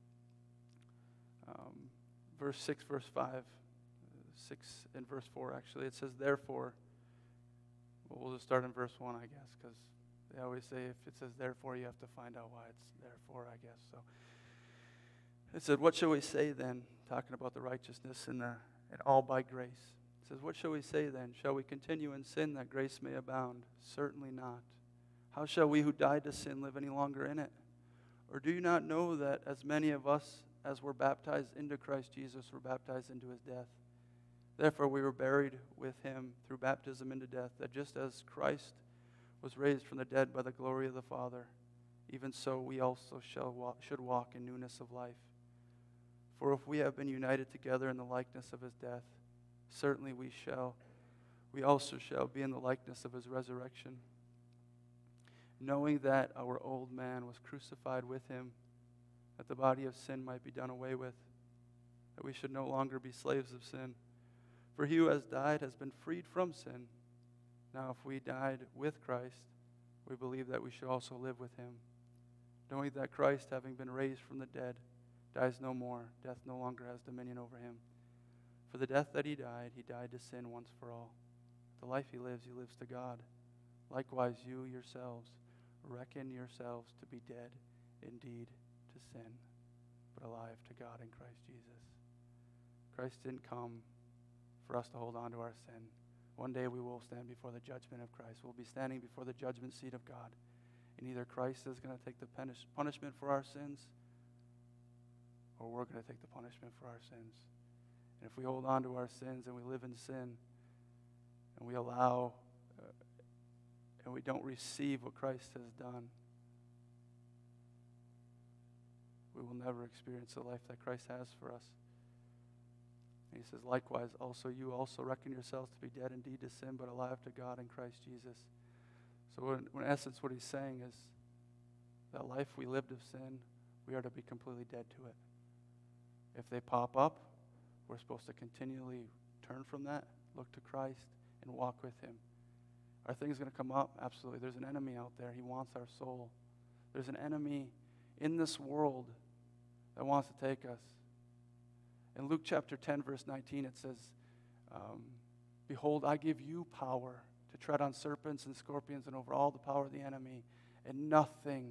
verse 6, verse 5. 6 and verse 4, actually. It says, therefore... We'll just start in verse 1, I guess, because they always say if it says therefore, you have to find out why it's therefore, I guess. So it said, what shall we say then, talking about the righteousness and all by grace. It says, what shall we say then? Shall we continue in sin that grace may abound? Certainly not. How shall we who died to sin live any longer in it? Or do you not know that as many of us as were baptized into Christ Jesus were baptized into his death? Therefore we were buried with him through baptism into death, that just as Christ was raised from the dead by the glory of the Father, even so we also should walk in newness of life. For if we have been united together in the likeness of his death, certainly we also shall be in the likeness of his resurrection, knowing that our old man was crucified with him, that the body of sin might be done away with, that we should no longer be slaves of sin. For he who has died has been freed from sin. Now if we died with Christ, we believe that we should also live with him, knowing that Christ, having been raised from the dead, dies no more. Death no longer has dominion over him. For the death that he died to sin once for all. The life he lives to God. Likewise you yourselves reckon yourselves to be dead indeed to sin, but alive to God in Christ Jesus. Christ didn't come for us to hold on to our sin. One day we will stand before the judgment of Christ. We'll be standing before the judgment seat of God. And either Christ is going to take the punishment for our sins, or we're going to take the punishment for our sins. And if we hold on to our sins and we live in sin, and we allow, and we don't receive what Christ has done, we will never experience the life that Christ has for us. And he says, likewise, also you also reckon yourselves to be dead indeed to sin, but alive to God in Christ Jesus. So in essence, what he's saying is that life we lived of sin, we are to be completely dead to it. If they pop up, we're supposed to continually turn from that, look to Christ, and walk with him. Are things going to come up? Absolutely. There's an enemy out there. He wants our soul. There's an enemy in this world that wants to take us. In Luke chapter 10, verse 19, it says, behold, I give you power to tread on serpents and scorpions and over all the power of the enemy, and nothing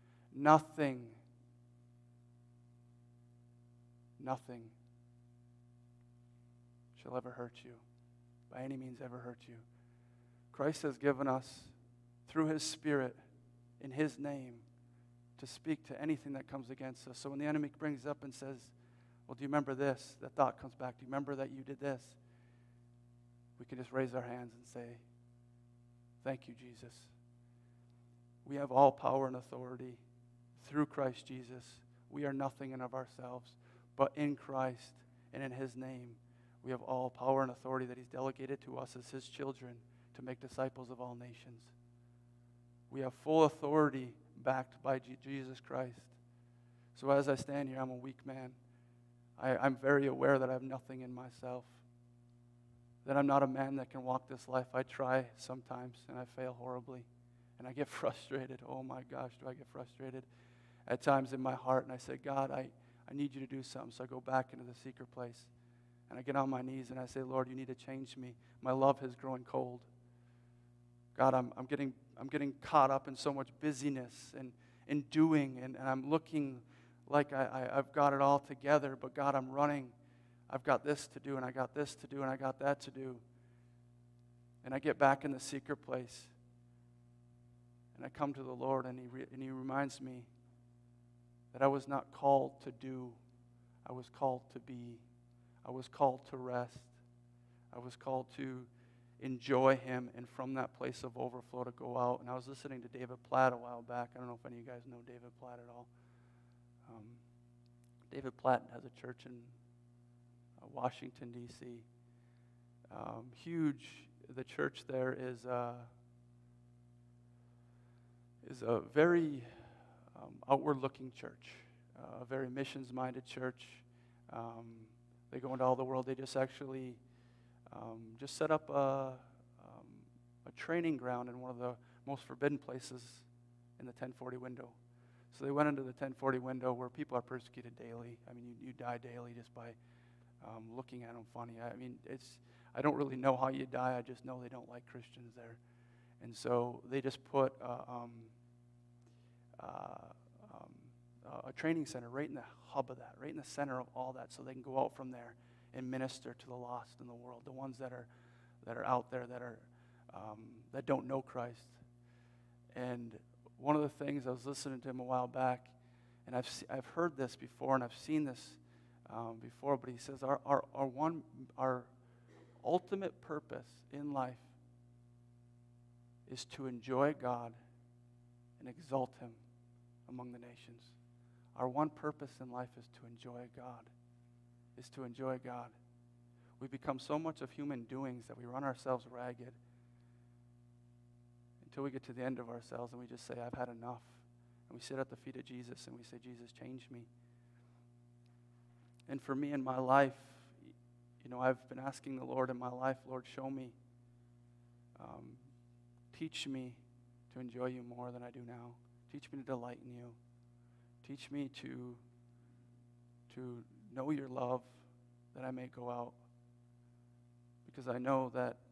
shall ever hurt you, by any means ever hurt you. Christ has given us, through his Spirit, in his name, to speak to anything that comes against us. So when the enemy brings up and says, well, do you remember this? That thought comes back. Do you remember that you did this? we can just raise our hands and say, thank you, Jesus. We have all power and authority through Christ Jesus. We are nothing in of ourselves, but in Christ and in his name, we have all power and authority that he's delegated to us as his children to make disciples of all nations. We have full authority backed by Jesus Christ. So as I stand here, I'm a weak man. I'm very aware that I have nothing in myself, that I'm not a man that can walk this life. I try sometimes, and I fail horribly, and I get frustrated. Oh my gosh, do I get frustrated at times in my heart, and I say, God, I need you to do something. So I go back into the secret place, and I get on my knees, and I say, Lord, you need to change me. My love has grown cold. God, I'm getting caught up in so much busyness and in doing, and I'm looking like I've got it all together, but God, I'm running. I've got this to do, and I got this to do, and I got that to do. And I get back in the secret place, and I come to the Lord, and He reminds me that I was not called to do. I was called to be. I was called to rest. I was called to enjoy Him, and from that place of overflow to go out. And I was listening to David Platt a while back. I don't know if any of you guys know David Platt at all. David Platt has a church in Washington, D.C. Huge. The church there is a very outward-looking church, a very missions-minded church. They go into all the world. They just actually just set up a training ground in one of the most forbidden places in the 1040 window. So they went into the 1040 window where people are persecuted daily. I mean, you die daily just by looking at them funny. I mean, I don't really know how you die. I just know they don't like Christians there. And so they just put a training center right in the hub of that, right in the center of all that, so they can go out from there and minister to the lost in the world, the ones that are out there that don't know Christ. And one of the things, I was listening to him a while back, and I've heard this before, and I've seen this before, but he says our ultimate purpose in life is to enjoy God and exalt Him among the nations. Our one purpose in life is to enjoy God. Is to enjoy God. We become so much of human doings that we run ourselves ragged until we get to the end of ourselves and we just say, I've had enough. And we sit at the feet of Jesus and we say, Jesus, change me. And for me in my life, I've been asking the Lord in my life, Lord, show me. Teach me to enjoy you more than I do now. Teach me to delight in you. Teach me to know your love, that I may go out. Because I know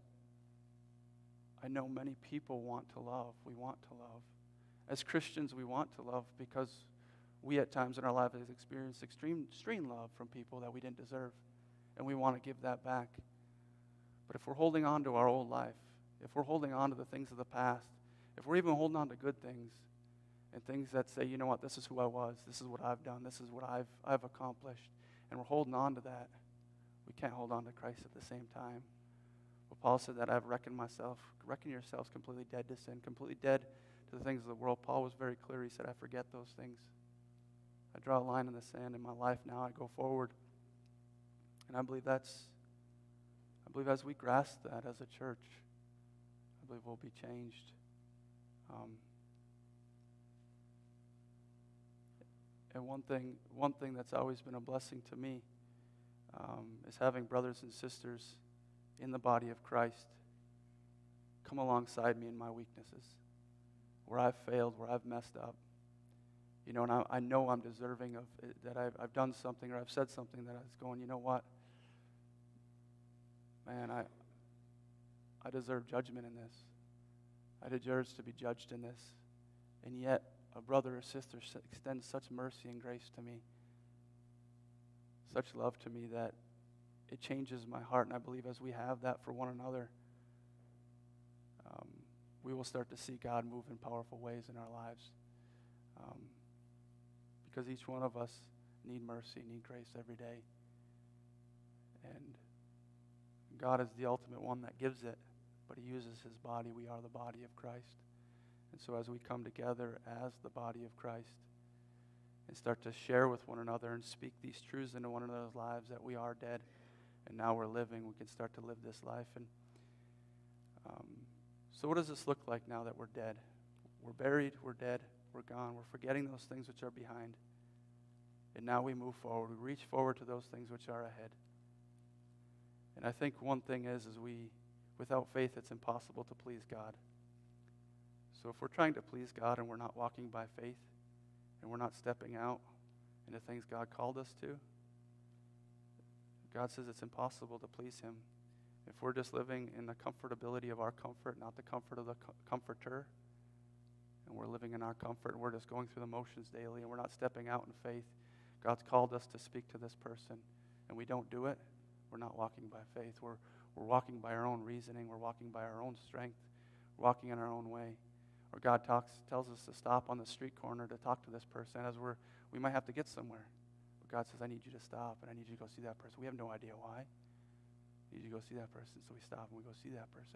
many people want to love. We want to love. As Christians, we want to love because we at times in our life have experienced extreme love from people that we didn't deserve. And we want to give that back. But if we're holding on to our old life, if we're holding on to the things of the past, if we're even holding on to good things, and things that say, you know what, this is who I was, this is what I've done, this is what I've accomplished, and we're holding on to that, we can't hold on to Christ at the same time. But Paul said that I've reckon yourselves completely dead to sin, completely dead to the things of the world. Paul was very clear. He said, I forget those things. I draw a line in the sand in my life now. I go forward. And I believe as we grasp that as a church, I believe we'll be changed. And one thing that's always been a blessing to me is having brothers and sisters in the body of Christ come alongside me in my weaknesses, where I've failed, where I've messed up. And I know I'm deserving of it, that I've done something or I've said something that I was going, you know what? Man, I deserve judgment in this. I deserve to be judged in this. And yet, a brother or sister extends such mercy and grace to me, such love to me, that it changes my heart. And I believe as we have that for one another, we will start to see God move in powerful ways in our lives. Because each one of us need mercy, need grace every day. And God is the ultimate one that gives it, but he uses his body. We are the body of Christ. And so as we come together as the body of Christ and start to share with one another and speak these truths into one another's lives that we are dead and now we're living, we can start to live this life. And so what does this look like now that we're dead? We're buried, we're dead, we're gone. We're forgetting those things which are behind. And now we move forward. We reach forward to those things which are ahead. And I think one thing is without faith, it's impossible to please God. So if we're trying to please God and we're not walking by faith and we're not stepping out into things God called us to, God says it's impossible to please him. If we're just living in the comfortability of our comfort, not the comfort of the comforter, and we're living in our comfort and we're just going through the motions daily and we're not stepping out in faith, God's called us to speak to this person and we don't do it, we're not walking by faith. We're walking by our own reasoning. We're walking by our own strength. We're walking in our own way. Or God tells us to stop on the street corner to talk to this person as we might have to get somewhere. But God says, I need you to stop and I need you to go see that person. We have no idea why. I need you to go see that person. So we stop and we go see that person.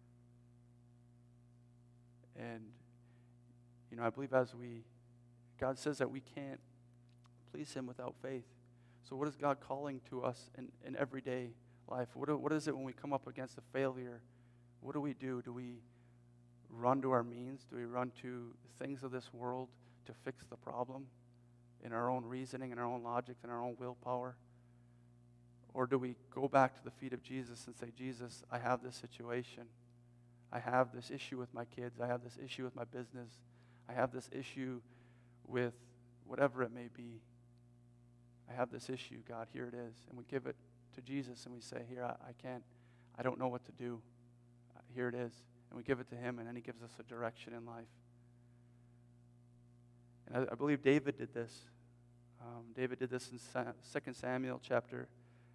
And, I believe God says that we can't please him without faith. So what is God calling to us in everyday life? What is it when we come up against a failure? What do we do? Do we run to our means? Do we run to things of this world to fix the problem in our own reasoning, in our own logic, in our own willpower? Or do we go back to the feet of Jesus and say, Jesus, I have this situation. I have this issue with my kids. I have this issue with my business. I have this issue with whatever it may be. I have this issue, God, here it is. And we give it to Jesus and we say, here, I don't know what to do. Here it is. And we give it to him and then he gives us a direction in life. And I believe David did this. David did this in 2 Samuel chapter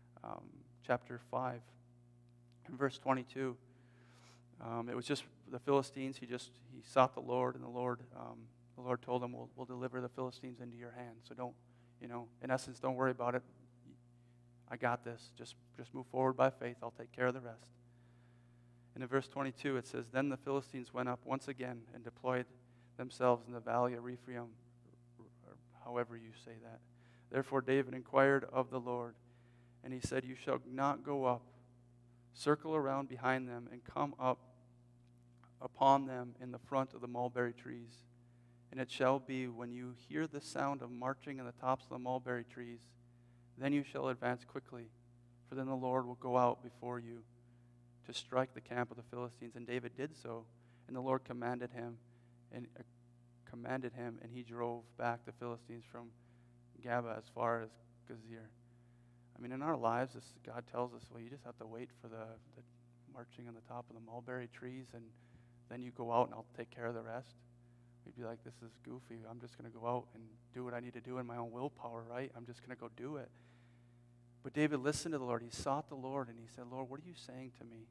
5 in verse 22. It was just the Philistines. He sought the Lord, and the Lord told him, we'll deliver the Philistines into your hand. So don't, in essence, don't worry about it. I got this. Just move forward by faith. I'll take care of the rest. And in verse 22, it says, Then the Philistines went up once again and deployed themselves in the valley of Rephaim, or however you say that. Therefore David inquired of the Lord, and he said, You shall not go up. Circle around behind them and come up upon them in the front of the mulberry trees. And it shall be when you hear the sound of marching in the tops of the mulberry trees, then you shall advance quickly, for then the Lord will go out before you to strike the camp of the Philistines. And David did so, and the Lord commanded him, and he drove back the Philistines from Gaba as far as Gazer. In our lives, God tells us, well, you just have to wait for the marching on the top of the mulberry trees, and then you go out and I'll take care of the rest. We'd be like, this is goofy. I'm just going to go out and do what I need to do in my own willpower, right? I'm just going to go do it. But David listened to the Lord. He sought the Lord, and he said, Lord, what are you saying to me?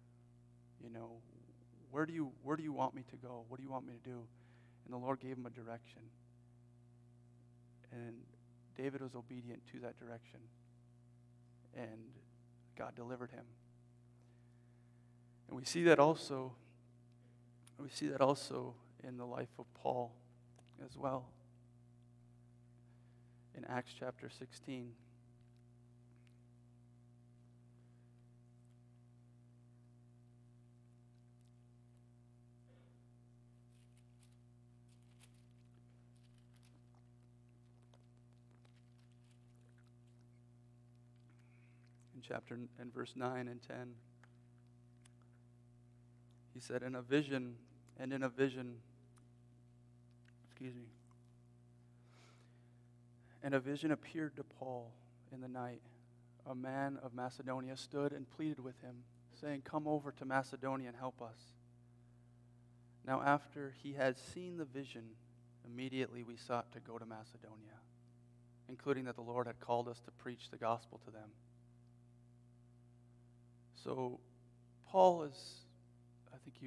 Where do you want me to go? What do you want me to do? And the Lord gave him a direction. And David was obedient to that direction. And God delivered him. And we see that also in the life of Paul as well. In Acts chapter 16. In verse 9 and 10, he said, in a vision appeared to Paul in the night. A man of Macedonia stood and pleaded with him, saying, Come over to Macedonia and help us. Now after he had seen the vision, immediately we sought to go to Macedonia, including that the Lord had called us to preach the gospel to them. So Paul he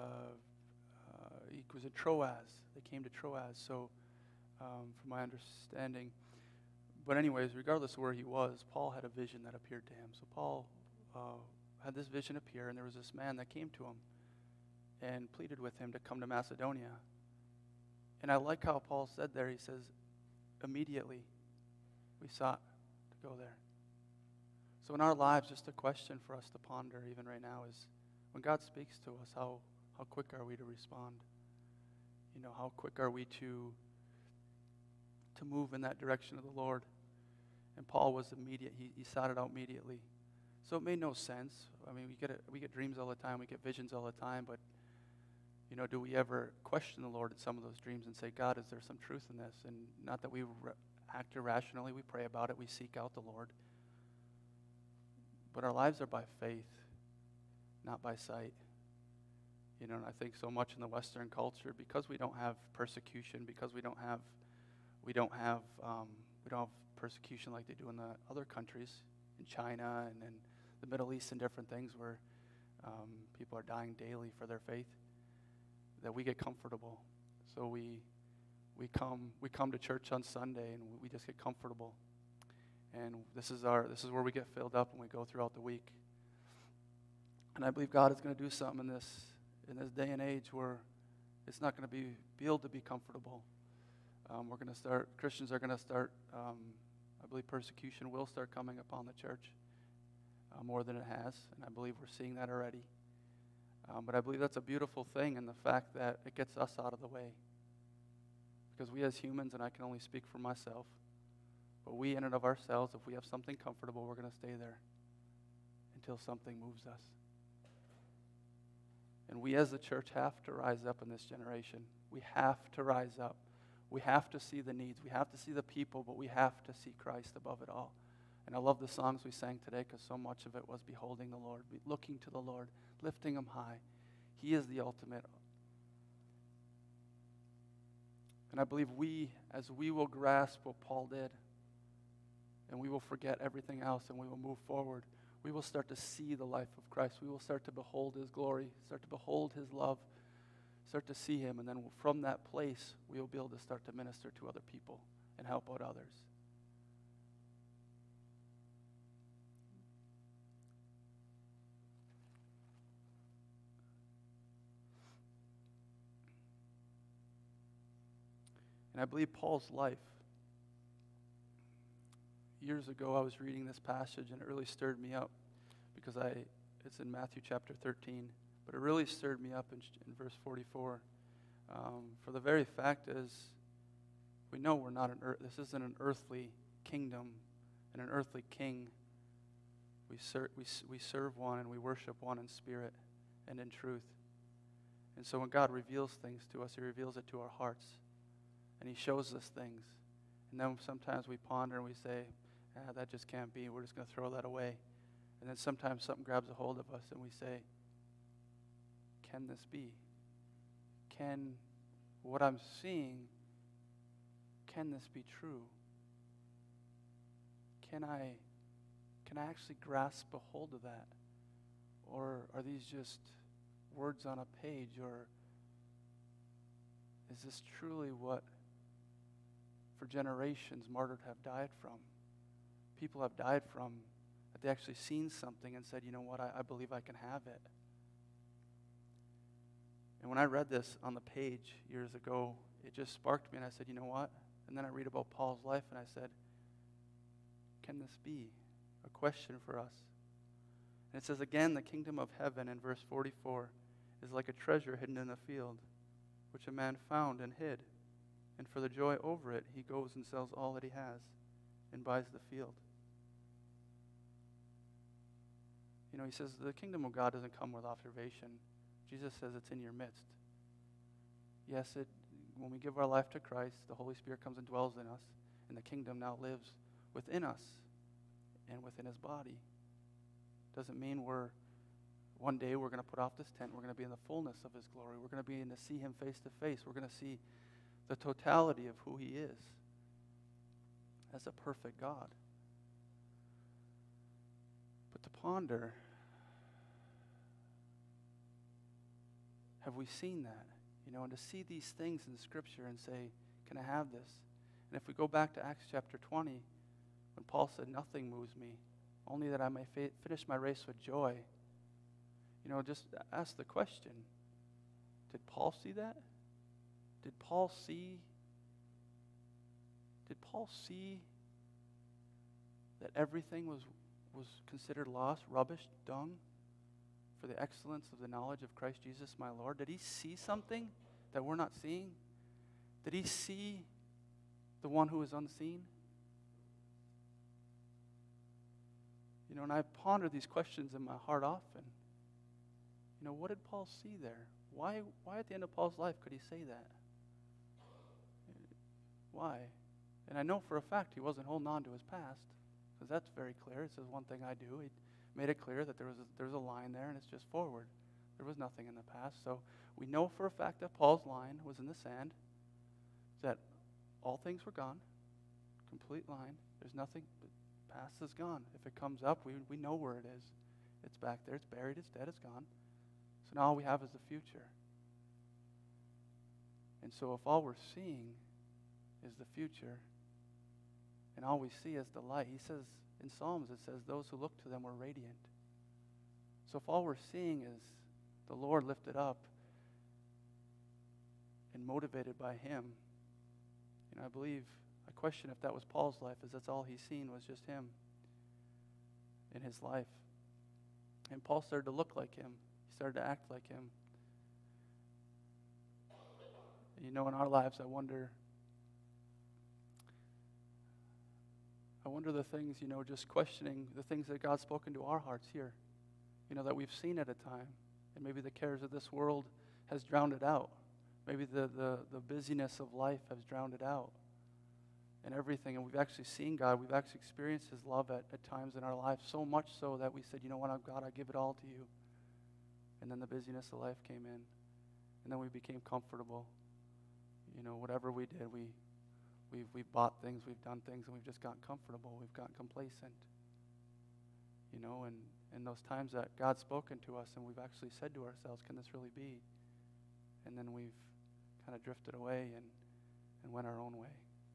was in Troas. They came to Troas, so from my understanding. But anyways, regardless of where he was, Paul had a vision that appeared to him. So Paul had this vision appear, and there was this man that came to him and pleaded with him to come to Macedonia. And I like how Paul said there, he says, immediately we sought to go there. So in our lives, just a question for us to ponder even right now is, when God speaks to us, how quick are we to respond? You know, how quick are we to move in that direction of the Lord? And Paul was immediate. He sought it out immediately. So it made no sense. I mean, we get dreams all the time. We get visions all the time. But, you know, do we ever question the Lord in some of those dreams and say, God, is there some truth in this? And not that we act irrationally. We pray about it. We seek out the Lord. But our lives are by faith, not by sight. You know, and I think so much in the Western culture, because we don't have persecution, because we don't have persecution like they do in the other countries, in China and in the Middle East and different things where people are dying daily for their faith, that we get comfortable. So we come to church on Sunday and we just get comfortable. And this is where we get filled up when we go throughout the week. And I believe God is going to do something in this day and age where it's not going to be able to be comfortable. Christians are going to start, I believe persecution will start coming upon the church more than it has, and I believe we're seeing that already. But I believe that's a beautiful thing in the fact that it gets us out of the way. Because we as humans, and I can only speak for myself, but we in and of ourselves, if we have something comfortable, we're going to stay there until something moves us. And we as the church have to rise up in this generation. We have to rise up. We have to see the needs. We have to see the people, but we have to see Christ above it all. And I love the songs we sang today because so much of it was beholding the Lord, looking to the Lord, lifting Him high. He is the ultimate. And I believe as we will grasp what Paul did, and we will forget everything else and we will move forward, we will start to see the life of Christ. We will start to behold His glory, start to behold His love, start to see Him, and then from that place, we will be able to start to minister to other people and help out others. And I believe Paul's life, years ago I was reading this passage and it really stirred me up because it's in Matthew chapter 13, but it really stirred me up in verse 44. For the very fact is, we know we're not this isn't an earthly kingdom and an earthly king. We serve one and we worship one in spirit and in truth. And so when God reveals things to us, He reveals it to our hearts. And He shows us things. And then sometimes we ponder and we say, that just can't be. We're just going to throw that away. And then sometimes something grabs a hold of us and we say, can this be? Can what I'm seeing, can this be true? Can I actually grasp a hold of that? Or are these just words on a page? Or is this truly what for generations martyred have died from? People have died from, that they actually seen something and said, you know what, I believe I can have it. And when I read this on the page years ago, it just sparked me and I said, you know what? And then I read about Paul's life and I said, can this be a question for us? And it says again, the kingdom of heaven in verse 44 is like a treasure hidden in a field, which a man found and hid. And for the joy over it, he goes and sells all that he has and buys the field. You know, he says the kingdom of God doesn't come with observation. Jesus says it's in your midst. Yes, when we give our life to Christ, the Holy Spirit comes and dwells in us, and the kingdom now lives within us and within His body. Doesn't mean one day we're going to put off this tent. We're going to be in the fullness of His glory. We're going to be in to see Him face to face. We're going to see the totality of who He is as a perfect God. But to ponder, have we seen that? You know, and to see these things in Scripture and say, can I have this? And if we go back to Acts chapter 20, when Paul said, nothing moves me, only that I may finish my race with joy Just ask the question, did Paul see that? Did Paul see that everything was considered lost, rubbish, dung, for the excellence of the knowledge of Christ Jesus my Lord? Did he see something that we're not seeing? Did he see the one who is unseen? And I ponder these questions in my heart often. What did Paul see there? Why at the end of Paul's life could he say that? Why? And I know for a fact he wasn't holding on to his past, because that's very clear. It says one thing I do. He made it clear that there's a line there, and it's just forward. There was nothing in the past. So we know for a fact that Paul's line was in the sand, that all things were gone, complete line. There's nothing. The past is gone. If it comes up, we know where it is. It's back there. It's buried. It's dead. It's gone. So now all we have is the future. And so if all we're seeing is the future, and all we see is the light, he says, in Psalms it says, those who look to them were radiant. So if all we're seeing is the Lord lifted up and motivated by him, I believe, I question if that was Paul's life, as that's all he's seen was just him in his life. And Paul started to look like him. He started to act like him. In our lives, I wonder the things, just questioning the things that God's spoken to our hearts here, that we've seen at a time. And maybe the cares of this world has drowned it out. Maybe the busyness of life has drowned it out. And everything. And we've actually seen God. We've actually experienced his love at times in our lives, so much so that we said, God, I give it all to you. And then the busyness of life came in. And then we became comfortable. Whatever we did, we've bought things, we've done things, and we've just gotten comfortable. We've gotten complacent. And those times that God's spoken to us and we've actually said to ourselves, can this really be? And then we've kind of drifted away and went our own way.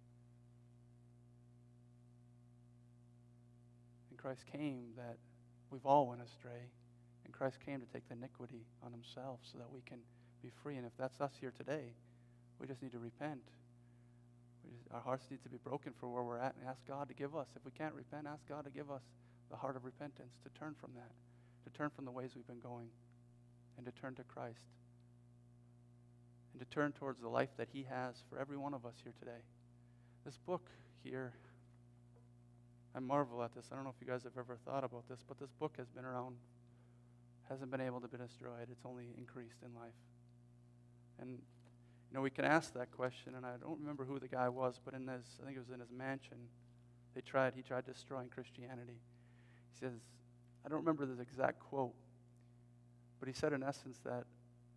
And Christ came that we've all went astray. And Christ came to take the iniquity on himself so that we can be free. And if that's us here today, we just need to repent. Our hearts need to be broken for where we're at and ask God to give us. If we can't repent, ask God to give us the heart of repentance, to turn from that, to turn from the ways we've been going, and to turn to Christ, and to turn towards the life that he has for every one of us here today. This book here, I marvel at this. I don't know if you guys have ever thought about this, but this book has been around, hasn't been able to be destroyed. It's only increased in life. And we can ask that question, and I don't remember who the guy was, but I think it was in his mansion, he tried destroying Christianity. He says, I don't remember the exact quote, but he said in essence that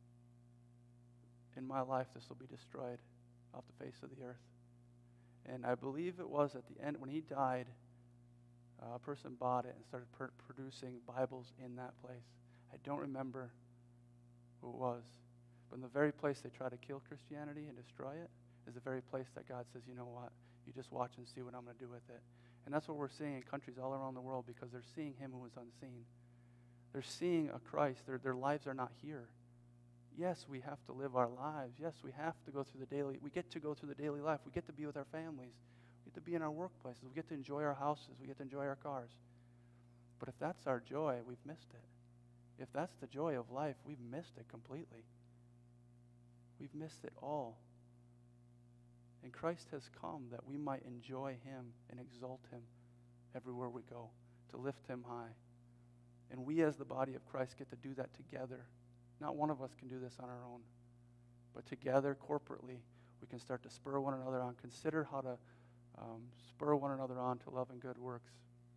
in my life this will be destroyed off the face of the earth. And I believe it was at the end, when he died, a person bought it and started producing Bibles in that place. I don't remember who it was. But in the very place they try to kill Christianity and destroy it is the very place that God says, you know what, you just watch and see what I'm going to do with it. And that's what we're seeing in countries all around the world, because they're seeing him who is unseen. They're seeing a Christ. Their lives are not here. Yes, we have to live our lives. Yes, we get to go through the daily life. We get to be with our families. We get to be in our workplaces. We get to enjoy our houses. We get to enjoy our cars. But if that's our joy, we've missed it. If that's the joy of life, we've missed it completely. We've missed it all. And Christ has come that we might enjoy him and exalt him everywhere we go, to lift him high. And we as the body of Christ get to do that together. Not one of us can do this on our own. But together, corporately, we can start to spur one another on. Consider how to spur one another on to love and good works.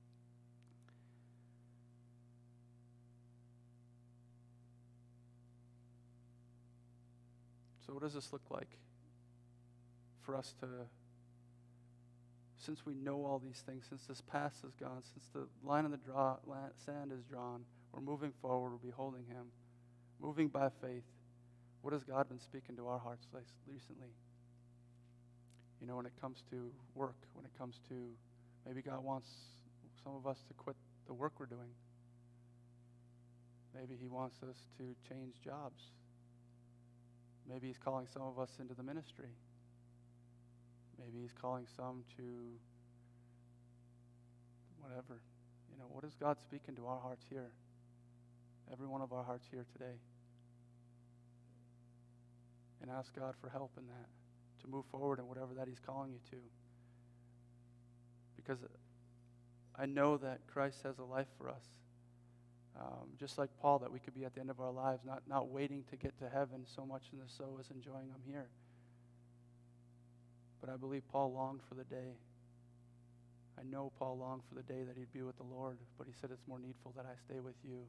So what does this look like for us to, since we know all these things, since this past is gone, since the line in the sand is drawn, we're moving forward, we're beholding him, moving by faith. What has God been speaking to our hearts recently? When it comes to work, when it comes to, maybe God wants some of us to quit the work we're doing. Maybe he wants us to change jobs. Maybe he's calling some of us into the ministry. Maybe he's calling some to whatever. What is God speaking to our hearts here? Every one of our hearts here today. And ask God for help in that, to move forward in whatever that he's calling you to. Because I know that Christ has a life for us. Just like Paul, that we could be at the end of our lives, not waiting to get to heaven so much in the soul as enjoying them here. But I believe Paul longed for the day. I know Paul longed for the day that he'd be with the Lord, but he said it's more needful that I stay with you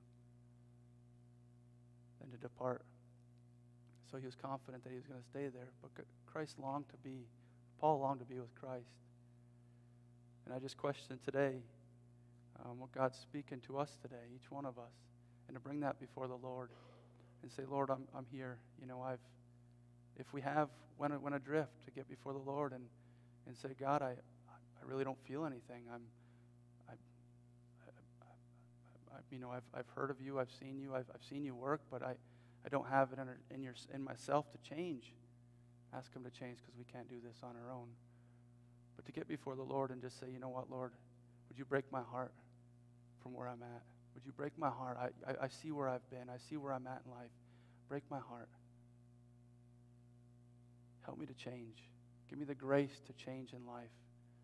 than to depart. So he was confident that he was going to stay there. But Paul longed to be with Christ. And I just question today what God's speaking to us today, each one of us, and to bring that before the Lord and say, Lord, I'm here. If we have went adrift, to get before the Lord and say, God, I really don't feel anything. I've heard of you, I've seen you, I've seen you work, but I don't have it in myself to change. Ask him to change, because we can't do this on our own. But to get before the Lord and just say, you know what, Lord, would you break my heart from where I'm at? Would you break my heart? I see where I've been. I see where I'm at in life. Break my heart. Help me to change. Give me the grace to change in life,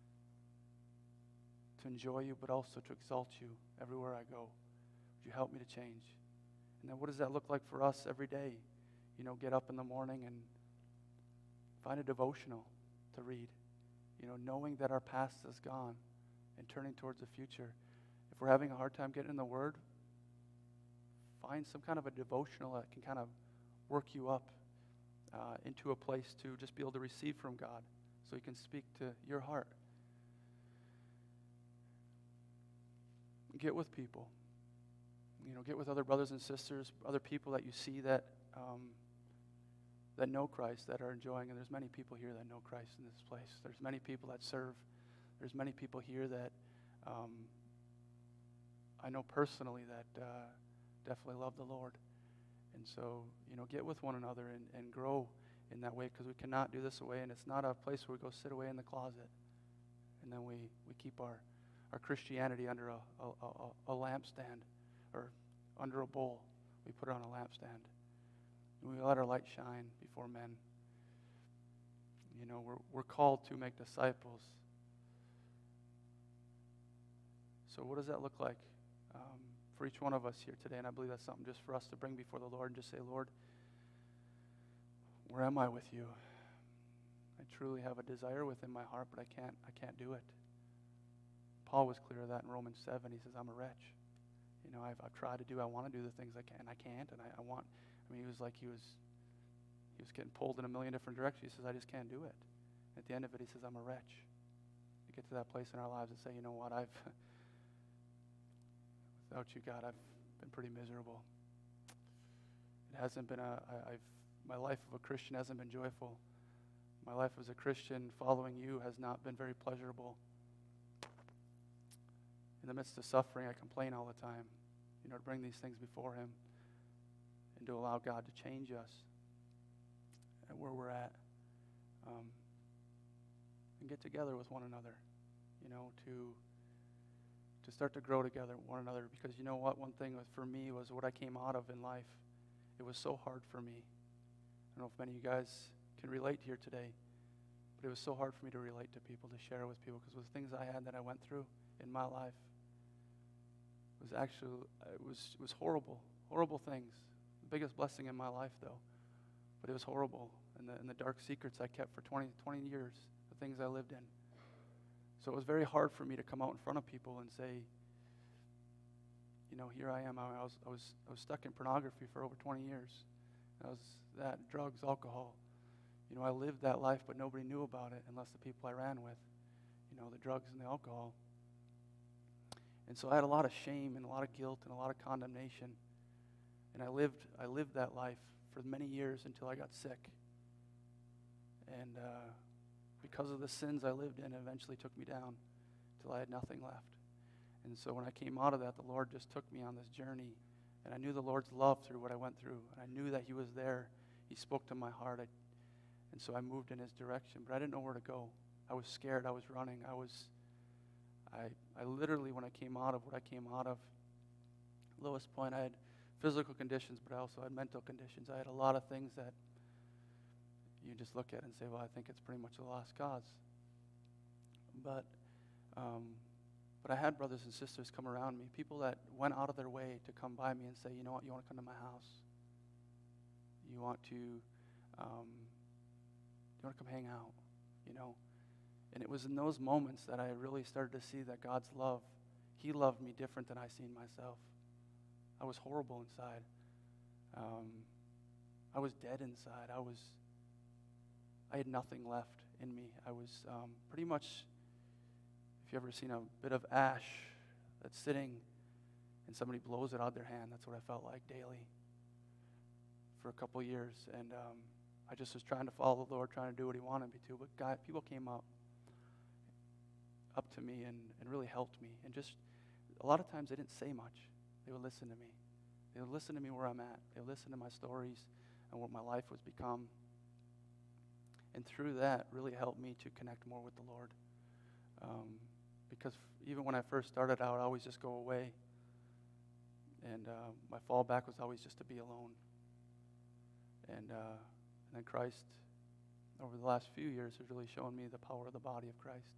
to enjoy you, but also to exalt you everywhere I go. Would you help me to change? And then what does that look like for us every day? Get up in the morning and find a devotional to read. Knowing that our past is gone and turning towards the future. If we're having a hard time getting in the Word, find some kind of a devotional that can kind of work you up into a place to just be able to receive from God, so he can speak to your heart. Get with people. Get with other brothers and sisters, other people that you see that know Christ, that are enjoying. And there's many people here that know Christ in this place. There's many people that serve. There's many people here that I know personally that definitely love the Lord. And so, get with one another and grow in that way, because we cannot do this away. And it's not a place where we go sit away in the closet and then we keep our Christianity under a lampstand, or under a bowl. We put it on a lampstand. And we let our light shine before men. We're called to make disciples. So what does that look like for each one of us here today? And I believe that's something just for us to bring before the Lord and just say, Lord, where am I with you? I truly have a desire within my heart, but I can't do it. Paul was clear of that in Romans 7. He says, I'm a wretch. I've tried to do, I want to do the things I can, I can't, and he was like, he was getting pulled in a million different directions. He says, I just can't do it. At the end of it, he says, I'm a wretch. We get to that place in our lives and say, you know what, without you, God, I've been pretty miserable. It hasn't been my life of a Christian hasn't been joyful. My life as a Christian following you has not been very pleasurable. In the midst of suffering, I complain all the time. To bring these things before him and to allow God to change us and where we're at. And get together with one another, to start to grow together with one another. Because you know what? One thing for me was what I came out of in life. It was so hard for me. I don't know if many of you guys can relate here today, but it was so hard for me to relate to people, to share with people, because the things I had that I went through in my life was horrible things. The biggest blessing in my life, though, but it was horrible. And the dark secrets I kept for 20 years, the things I lived in. So it was very hard for me to come out in front of people and say, here I am. I was stuck in pornography for over 20 years. I was that, drugs, alcohol. I lived that life, but nobody knew about it unless the people I ran with, the drugs and the alcohol. And so I had a lot of shame and a lot of guilt and a lot of condemnation. And I lived that life for many years until I got sick. And because of the sins I lived in, it eventually took me down until I had nothing left. And so when I came out of that, the Lord just took me on this journey And I knew the Lord's love through what I went through. And I knew that he was there. He spoke to my heart. And so I moved in his direction. But I didn't know where to go. I was scared. I was running. I literally, when I came out of what I came out of, lowest point, I had physical conditions, but I also had mental conditions. I had a lot of things that you just look at and say, well, I think it's pretty much a lost cause. But I had brothers and sisters come around me, people that went out of their way to come by me and say, you know what, you want to come to my house? You want to come hang out, you know? And it was in those moments that I really started to see that God's love, he loved me different than I seen myself. I was horrible inside. I was dead inside. I had nothing left in me. I was pretty much, if you've ever seen a bit of ash that's sitting and somebody blows it out of their hand, that's what I felt like daily for a couple years. And I just was trying to follow the Lord, trying to do what he wanted me to. But people came up to me and really helped me. And just a lot of times they didn't say much. They would listen to me. They would listen to me where I'm at. They would listen to my stories and what my life was become. And through that, really helped me to connect more with the Lord. Because even when I first started out, I always just go away. And my fallback was always just to be alone. And then Christ, over the last few years, has really shown me the power of the body of Christ.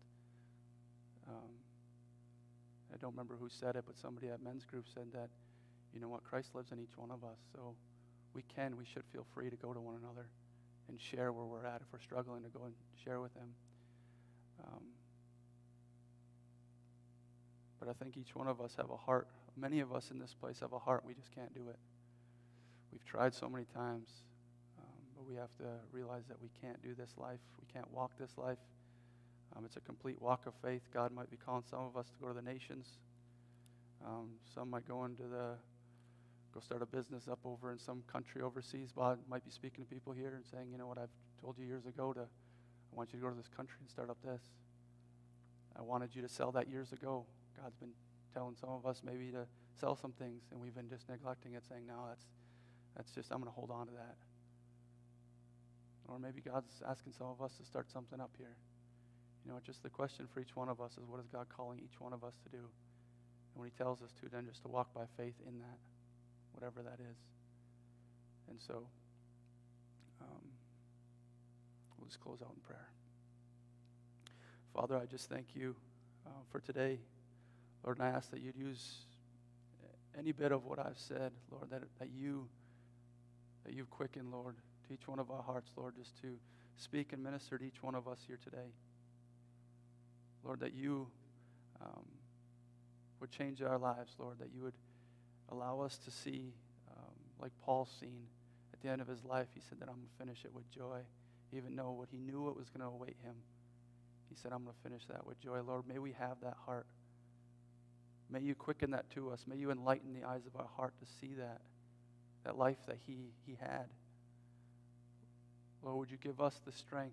I don't remember who said it, but somebody at men's group said that, you know what, Christ lives in each one of us. So we should feel free to go to one another and share where we're at. If we're struggling, to go and share with him. But I think each one of us have a heart. Many of us in this place have a heart. We just can't do it. We've tried so many times, but we have to realize that we can't do this life. We can't walk this life. It's a complete walk of faith. God might be calling some of us to go to the nations. Some might go start a business up over in some country overseas. God might be speaking to people here and saying, you know what, I've told you years ago I want you to go to this country and start up this. I wanted you to sell that years ago. God's been telling some of us maybe to sell some things, and we've been just neglecting it, saying, no, that's just, I'm going to hold on to that. Or maybe God's asking some of us to start something up here. You know, just the question for each one of us is, what is God calling each one of us to do? And when he tells us to, then just to walk by faith in that, whatever that is. And so, we'll just close out in prayer. Father, I just thank you for today. Lord, and I ask that you'd use any bit of what I've said, Lord, that you've quickened, Lord, to each one of our hearts, Lord, just to speak and minister to each one of us here today. Lord, that you would change our lives, Lord, that you would allow us to see, like Paul's seen at the end of his life. He said that I'm going to finish it with joy, even though what he knew what was going to await him. He said, I'm going to finish that with joy. Lord, may we have that heart. May you quicken that to us. May you enlighten the eyes of our heart to see that life that he had. Lord, would you give us the strength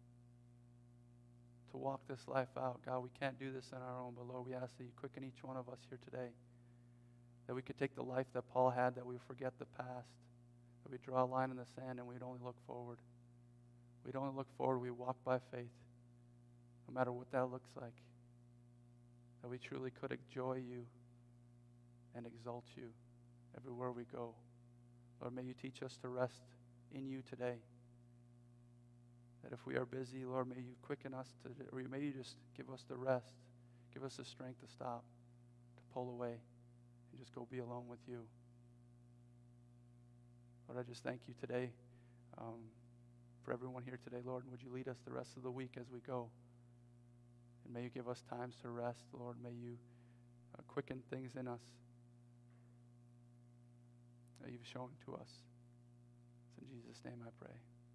to walk this life out? God, we can't do this on our own, but Lord, we ask that you quicken each one of us here today, that we could take the life that Paul had, that we forget the past, that we draw a line in the sand and we'd only look forward. We'd only look forward. We walk by faith, no matter what that looks like, that we truly could enjoy you and exalt you everywhere we go. Lord, may you teach us to rest in you today. That if we are busy, Lord, may you quicken us or may you just give us the rest, give us the strength to stop, to pull away, and just go be alone with you. Lord, I just thank you today for everyone here today, Lord. And would you lead us the rest of the week as we go? And may you give us times to rest, Lord. May you quicken things in us that you've shown to us. It's in Jesus' name I pray.